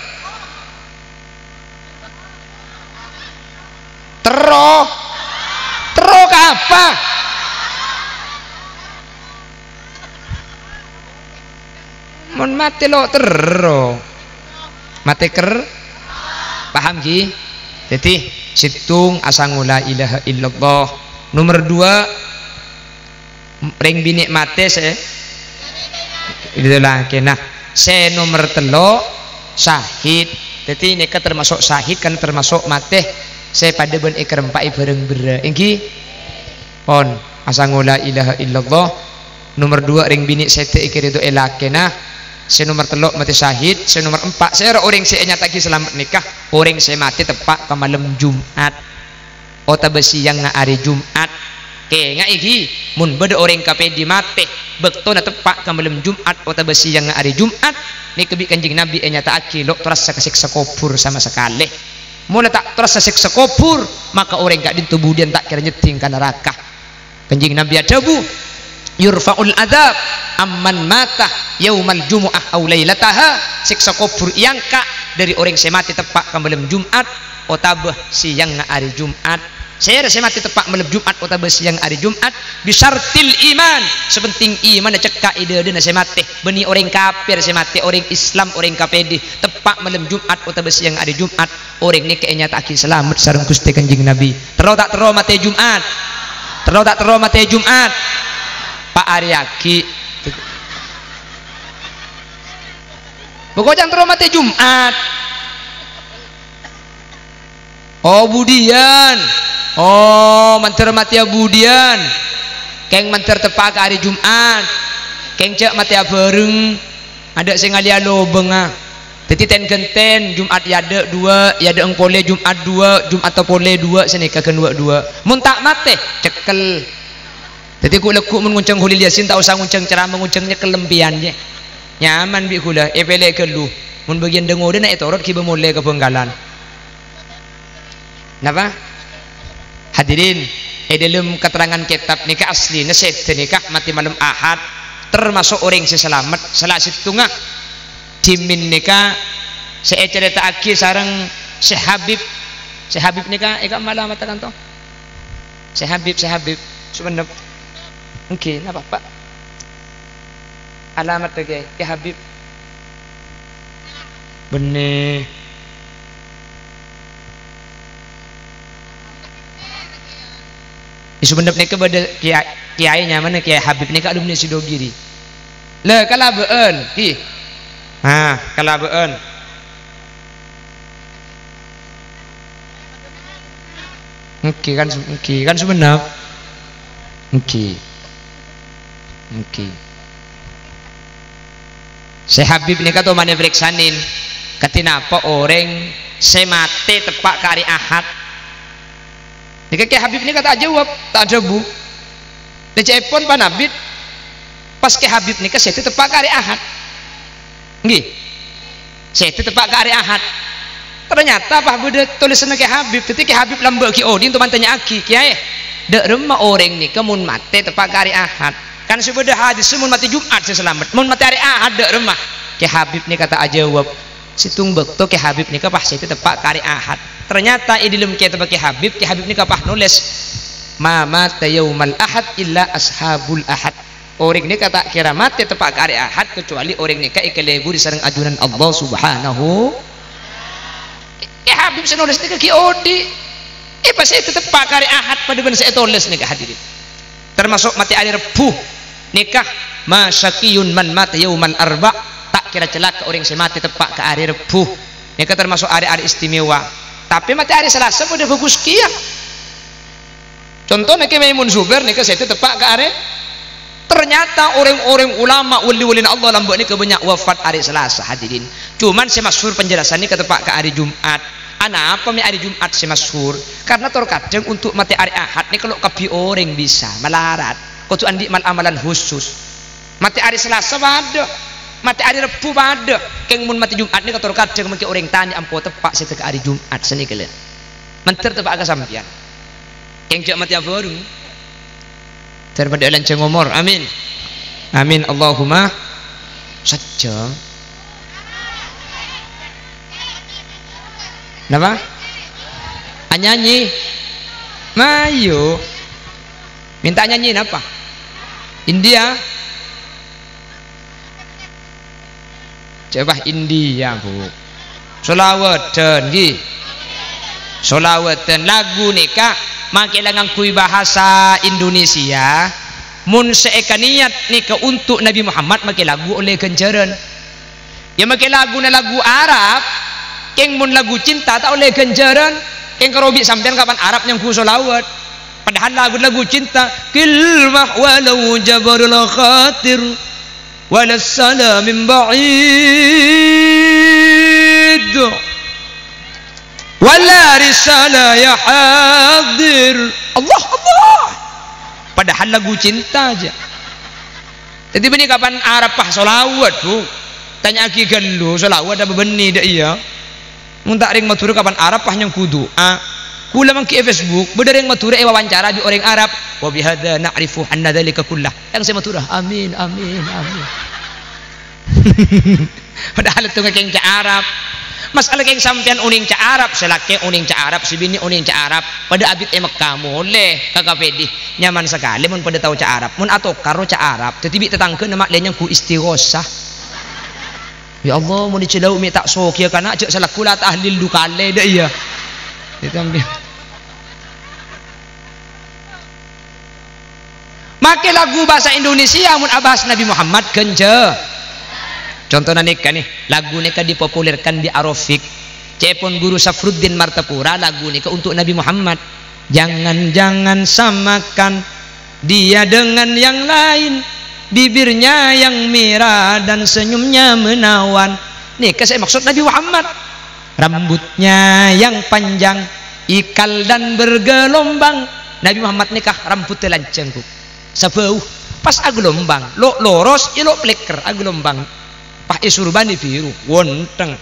Tero tero ke apa? Mon mati lo tero mati ker paham ki? Jadi situng asangu la ilaha illallah. Nomor dua ring binik mati se itulah kena se nomor telo syahid. Jadi ini termasuk syahid kan termasuk mati. Saya pada ben ikrempai bareng bera engki pon asangu la ilaha illallah. Nomor dua ring bini sete ikir itu elakena. Saya nomor telok mati syahid. Saya nomor empat saya orang saya nyataki selamat nikah orang saya mati tepat ke malam Jumat ota besi yang nga hari Jumat ke nga iki mun beda orang kape di mati bekto na tepat ke malam Jumat ota besi yang nga hari Jumat ni kebi kanjing Nabi nyataki lo terasa kesiksa kubur sama sekali. Mula tak terasa siksa kubur maka orang gak ditubuh dia tak kira nyeting ke neraka. Kanjing Nabi adabu yurfa'ul adab amman mata yaumal jumu'ah aw lailataha. Siksa kubur yang kak dari orang yang mati tepat ke malam Jumat otabah siang hari Jumat. Saya rasa mati tepat malam Jumat otabah siang hari Jumat bisartil iman sepenting iman cekak ide ide saya mati beni orang kafir saya mati orang Islam orang kafir di tepat malam Jumat otabah siang hari Jumat orang ini kayaknya tak selamat sareng Gusti Kanjeng Nabi. Terus tak terus mati Jumat. Terus tak terus mati Jumat. Pak Aryaki. Pokoknya terus mati Jumat. Oh budian. Oh manter mati budian. Keng manter tepak hari Jumat. Keng cek mati bareng. Ada sing ngalia lobeng ah. Jadi ten genten Jumat yada dua, yada engpole Jumat dua, Jumat topole dua, senika kedua dua. Mun tak mate cekel. Jadi ku lekuk menguncang hulil yasin tak usah nguncang ceramah nguncangnya kelempiannya. Nyaman bi kula epele kelu. Mun bagian dengo de na etorot ki bemole ke Benggalan. Napa? Hadirin, eh dalam keterangan kitab nikah asli naset nikah mati malam Ahad termasuk orang seselamat salah situngah dimin nikah saya cerita aki sarang si Habib si Habib nikah eka malah matakan toh si Habib si Habib sebenarnya mungkin apa pak alamat lagi ke Habib benih sebenarnya nikah pada kiai kiainya mana kiai Habib nikah alumni Sidogiri le kalabeen ki ah kalabeen oke kan oke kan sebenarnya oke oke si Habib nikah tuh mana periksanin ketinapa orang semate tepak kari Ahad Nika ke Habib ni kata jawab tak ada bu. Dicepon Pak Nabit pas ke Habib nika saya tepak ke hari Ahad. Nggih. Saya tepak ke hari Ahad. Ternyata Pak Bude tulisan ke Habib, ketika Habib lambak ki Odin tu mantanya aki kiai. Dek remah orang ni kemun mate tepak ke hari Ahad. Kan sudah hadis mun mati Jumat saya selamat. Mun mati hari Ahad dek remah. Ke Habib ni kata jawab. Situng bekto ke Habib ni kapah saya tepak ke hari Ahad. Ternyata i dilem ke tepak ke Habib, ke Habib ni kapah nulis ma mata yaumal ahad illa ashabul ahad. Orang ni kata kira mati tepak ke hari Ahad kecuali orang ni ka ikelebu di sareng ajunan Allah Subhanahu. Ke Habib saya nulis ni ke Odi. Eh pas saya tepak ke hari Ahad pada ben saya tulis ni ke hadirin. Termasuk mati hari Rebuh nikah masyaqiyun man mata yaumal arba. Tak kira celaka orang saya mati tepak ke hari Rebuh. Nikah termasuk hari-hari istimewa. Tapi mati hari Selasa udah bagus kia. Contohnya ke Maimun Zubair nikah saya tepak ke hari. Ternyata orang-orang ulama wali-wali Allah lambak ni kebanyak wafat hari Selasa hadirin. Cuman saya masyhur penjelasan ni ketepak ke hari Jumat. Ana apa mi hari Jumat saya masyhur? Karena terkadang untuk mati hari Ahad ni kalau kapi orang bisa melarat. Kau tu andi mal amalan khusus. Mati hari Selasa ada, mati hari Rebu ada. Keng mun mati Jumat ni terkadang mungkin orang tanya ampo tepak saya ke hari Jumat seni kalian. Menter tepak ke sampian. Keng jak mati apa orang? Daripada lancang umur, amin amin Allahumma saja. Napa? Nyanyi mayu minta nyanyi apa? India coba India bu solawatan gi solawatan lagu nikah makilah ngangkui bahasa Indonesia mun seeka niat nikah untuk Nabi Muhammad makai lagu oleh genjaran ya makai lagu na lagu Arab keng mun lagu cinta tak oleh genjaran keng kerobi sampean kapan Arab yang ku solawat padahal lagu-lagu cinta kilmah walau jabarul khatir walas salam min ba'id wala risala ya hadir Allah Allah padahal lagu cinta aja. Jadi benih kapan Arab pah solawat bu tanya aki galu solawat ada benih dak iya mun tak ring matur kapan Arab pah yang kudu a kula mang ki Facebook bener yang matur e wawancara bi orang Arab wa bihadza na'rifu anna dzalika kullah yang saya matur amin amin amin padahal itu ngekeng ke Arab. Masalah keng sampean uning ca Arab, selake uning ca Arab, si bini uning ca Arab. Pada abit emak kamu oleh kakak pedi nyaman sekali mun pada tahu ca Arab. Mun atau karo ca Arab, tetibi tetangke nama lain yang ku istighosah. Ya Allah, mun dicelau mi tak sok ya kana cek salah kula tahlil dukale dah iya. Ditambil. Make lagu bahasa Indonesia mun abahas Nabi Muhammad kenje. Contohnya nikah nih, lagu nikah dipopulerkan di Arofik. Cepon guru Safruddin Martapura lagu nikah untuk Nabi Muhammad. Jangan-jangan samakan dia dengan yang lain, bibirnya yang merah dan senyumnya menawan. Nikah saya maksud Nabi Muhammad. Rambutnya yang panjang, ikal dan bergelombang. Nabi Muhammad nikah rambutnya lanceng ku. Sabau pas agelombang, lo loros, ilo pleker agelombang. Pak isurbani biru wonteng.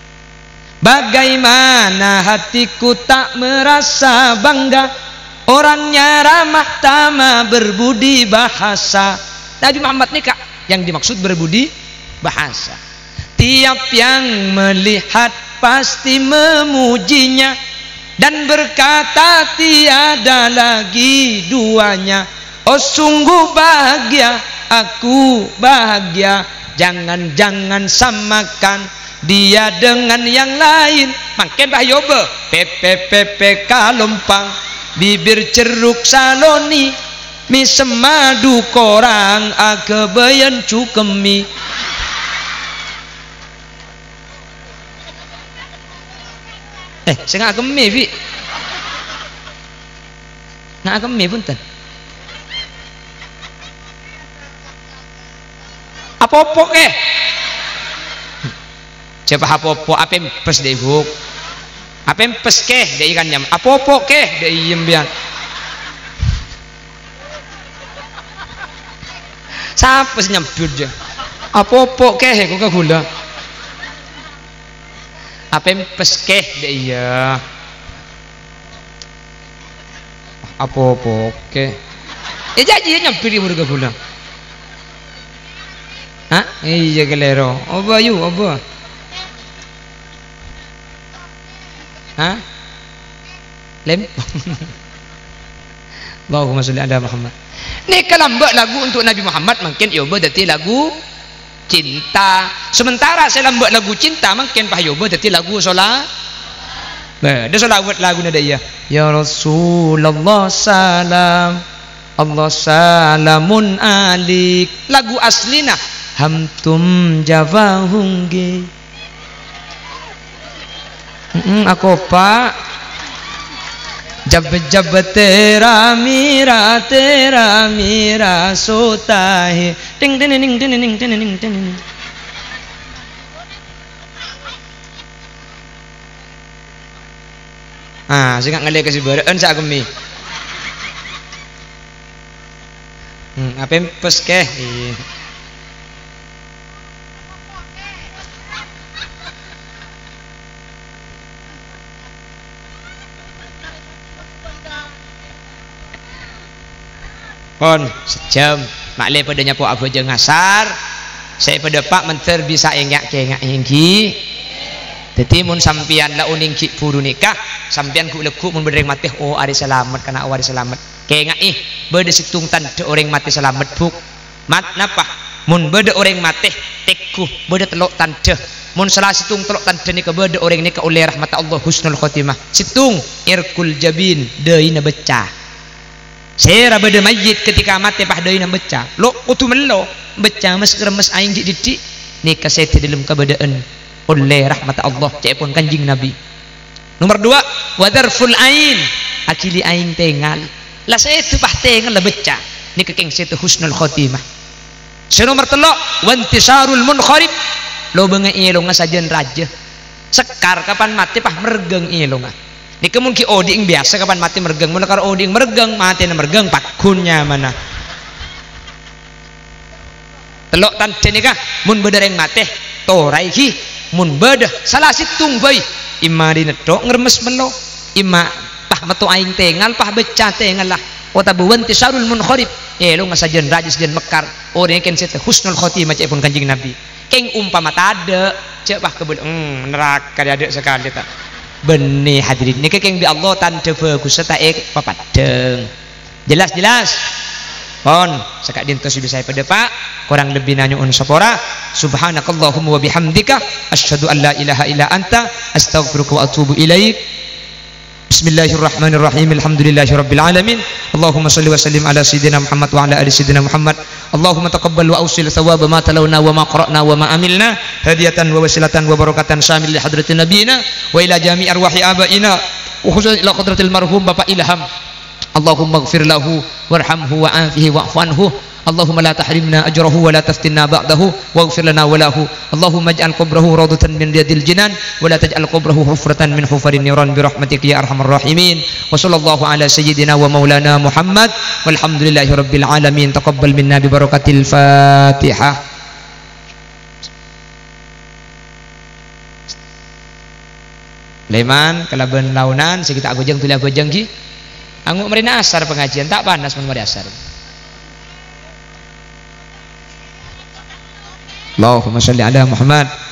Bagaimana hatiku tak merasa bangga, orangnya ramah tamah berbudi bahasa. Nabi Muhammad nikah yang dimaksud berbudi bahasa. Tiap yang melihat pasti memujinya dan berkata tiada lagi duanya. Oh sungguh bahagia, aku bahagia. Jangan-jangan samakan dia dengan yang lain. Makin bahyobe pepe pepe kalompang, bibir ceruk saloni, mi semadu korang akebayan cukemi. Eh saya ngak kemi bi ngak kemi punten apa-apa eh coba apa-apa apa yang pas dehuk Apa empes keh dia ikan nyam, apa-apa keh dia iem bian. Siapa sih nyambut aja? Apa-apa keh kok gak gula. Apa empes keh dia iya. Apa-apa keh. Ya jadi nyambut dia gak gula. Hah? Iya kelero. Apa yuk apa? Hah? Lem? Allahumma sholli ala Muhammad. Ini kalambak lagu untuk Nabi Muhammad mungkin yoba dati lagu cinta. Sementara saya lambak lagu cinta mungkin pah yoba dati lagu solat. Bah, ada solawat lagu nada ya. Ya Rasulullah salam. Allah salamun alik. Lagu aslina hamtum jawahungge. Hmm, aku pak jab jab tera mira tera mira sota hai ding ding ding ding ding ding ding ding. Ah, saya nggak ngeliat kasih barang saya kemi. Hmm, apa yang pes keh? Pon sejam maklum padanya po abu aja ngasar saya pada pak menter bisa engak engak enggi jadi mun sampian la uning ki puru nikah sampian ku leku mun bereng mati oh ari selamat karena awari selamat kengak ih bede situng tante orang mati selamat buk mat napa mun bede orang mati teku bede telok tante mun salah situng telok tante ni ke bede orang ni ke oleh rahmat Allah husnul khotimah situng irkul jabin deuna becah. Saya beda mayit ketika mati pah deui na beca. Lo kutu melo beca mas kremes aing didik nikah saya dalam kabadaan oleh rahmat Allah cepon kanjing Nabi. Nomor dua wadarful ain akili aing tengal. Lah saya tu pah tengal la beca. Nikah keng saya husnul khotimah. Saya nomor telok wantisarul munkharib. Lo benga ilong sajen raja. Sekar kapan mati pah mergeng ilong. Di kemungkin oding biasa kapan mati mergeng mun karo oding mergeng mati na mergeng pakunnya mana telok tante nikah mun bedereng mati torai ki mun beda salah situng bayi imma dinetok ngermes melo imma pah metu aing tengal pah beca tengal lah kota buwan tisarul munkharib eh lu ngasajen rajis dan mekar orang ken sete husnul khotimah cek pun kanjing Nabi keng umpama tade cek pah kebul hmm neraka ada sekali tak benih hadirin ini kekeng bi Allah tanda bagus serta ek papadeng jelas-jelas pon sekak dintos bisa pada pak kurang lebih nanya un sapora subhanakallahumma wa bihamdika asyhadu an la ilaha illa anta astaghfiruka wa atubu ilaik. Bismillahirrahmanirrahim. Alhamdulillahi rabbil alamin. Allahumma salli wa sallim ala sayyidina Muhammad wa ala ali sayyidina Muhammad. Allahumma taqabbal wa awsil thawaba ma talawna wa ma qara'na wa ma amilna hadiyatan wa wasilatan wa barakatan syamil li hadratin nabiyina wa ila jami' arwahi abaina wa khususan ila qadratil marhum Bapak Ilham. Allahumma ighfir lahu warhamhu wa afihi wa'fu anhu. Allahumma la tahrimna ajrahu wa la taftinna ba'dahu waghfir lana wa lahu. Allahumma ij'al qabrahu rawdatan min riyadil jinan wa la taj'al qabrahu hufratan min hufarin niran bi rahmatika ya arhamar rahimin. Wa sallallahu ala sayyidina wa maulana Muhammad walhamdulillahi rabbil alamin. Taqabbal minna bi barakatil Fatihah. Leman kalaban launan sekitar agojeng tulah agojeng ki anguk merina asar pengajian tak panas mun mari asar. Allahumma sholli ala Muhammad.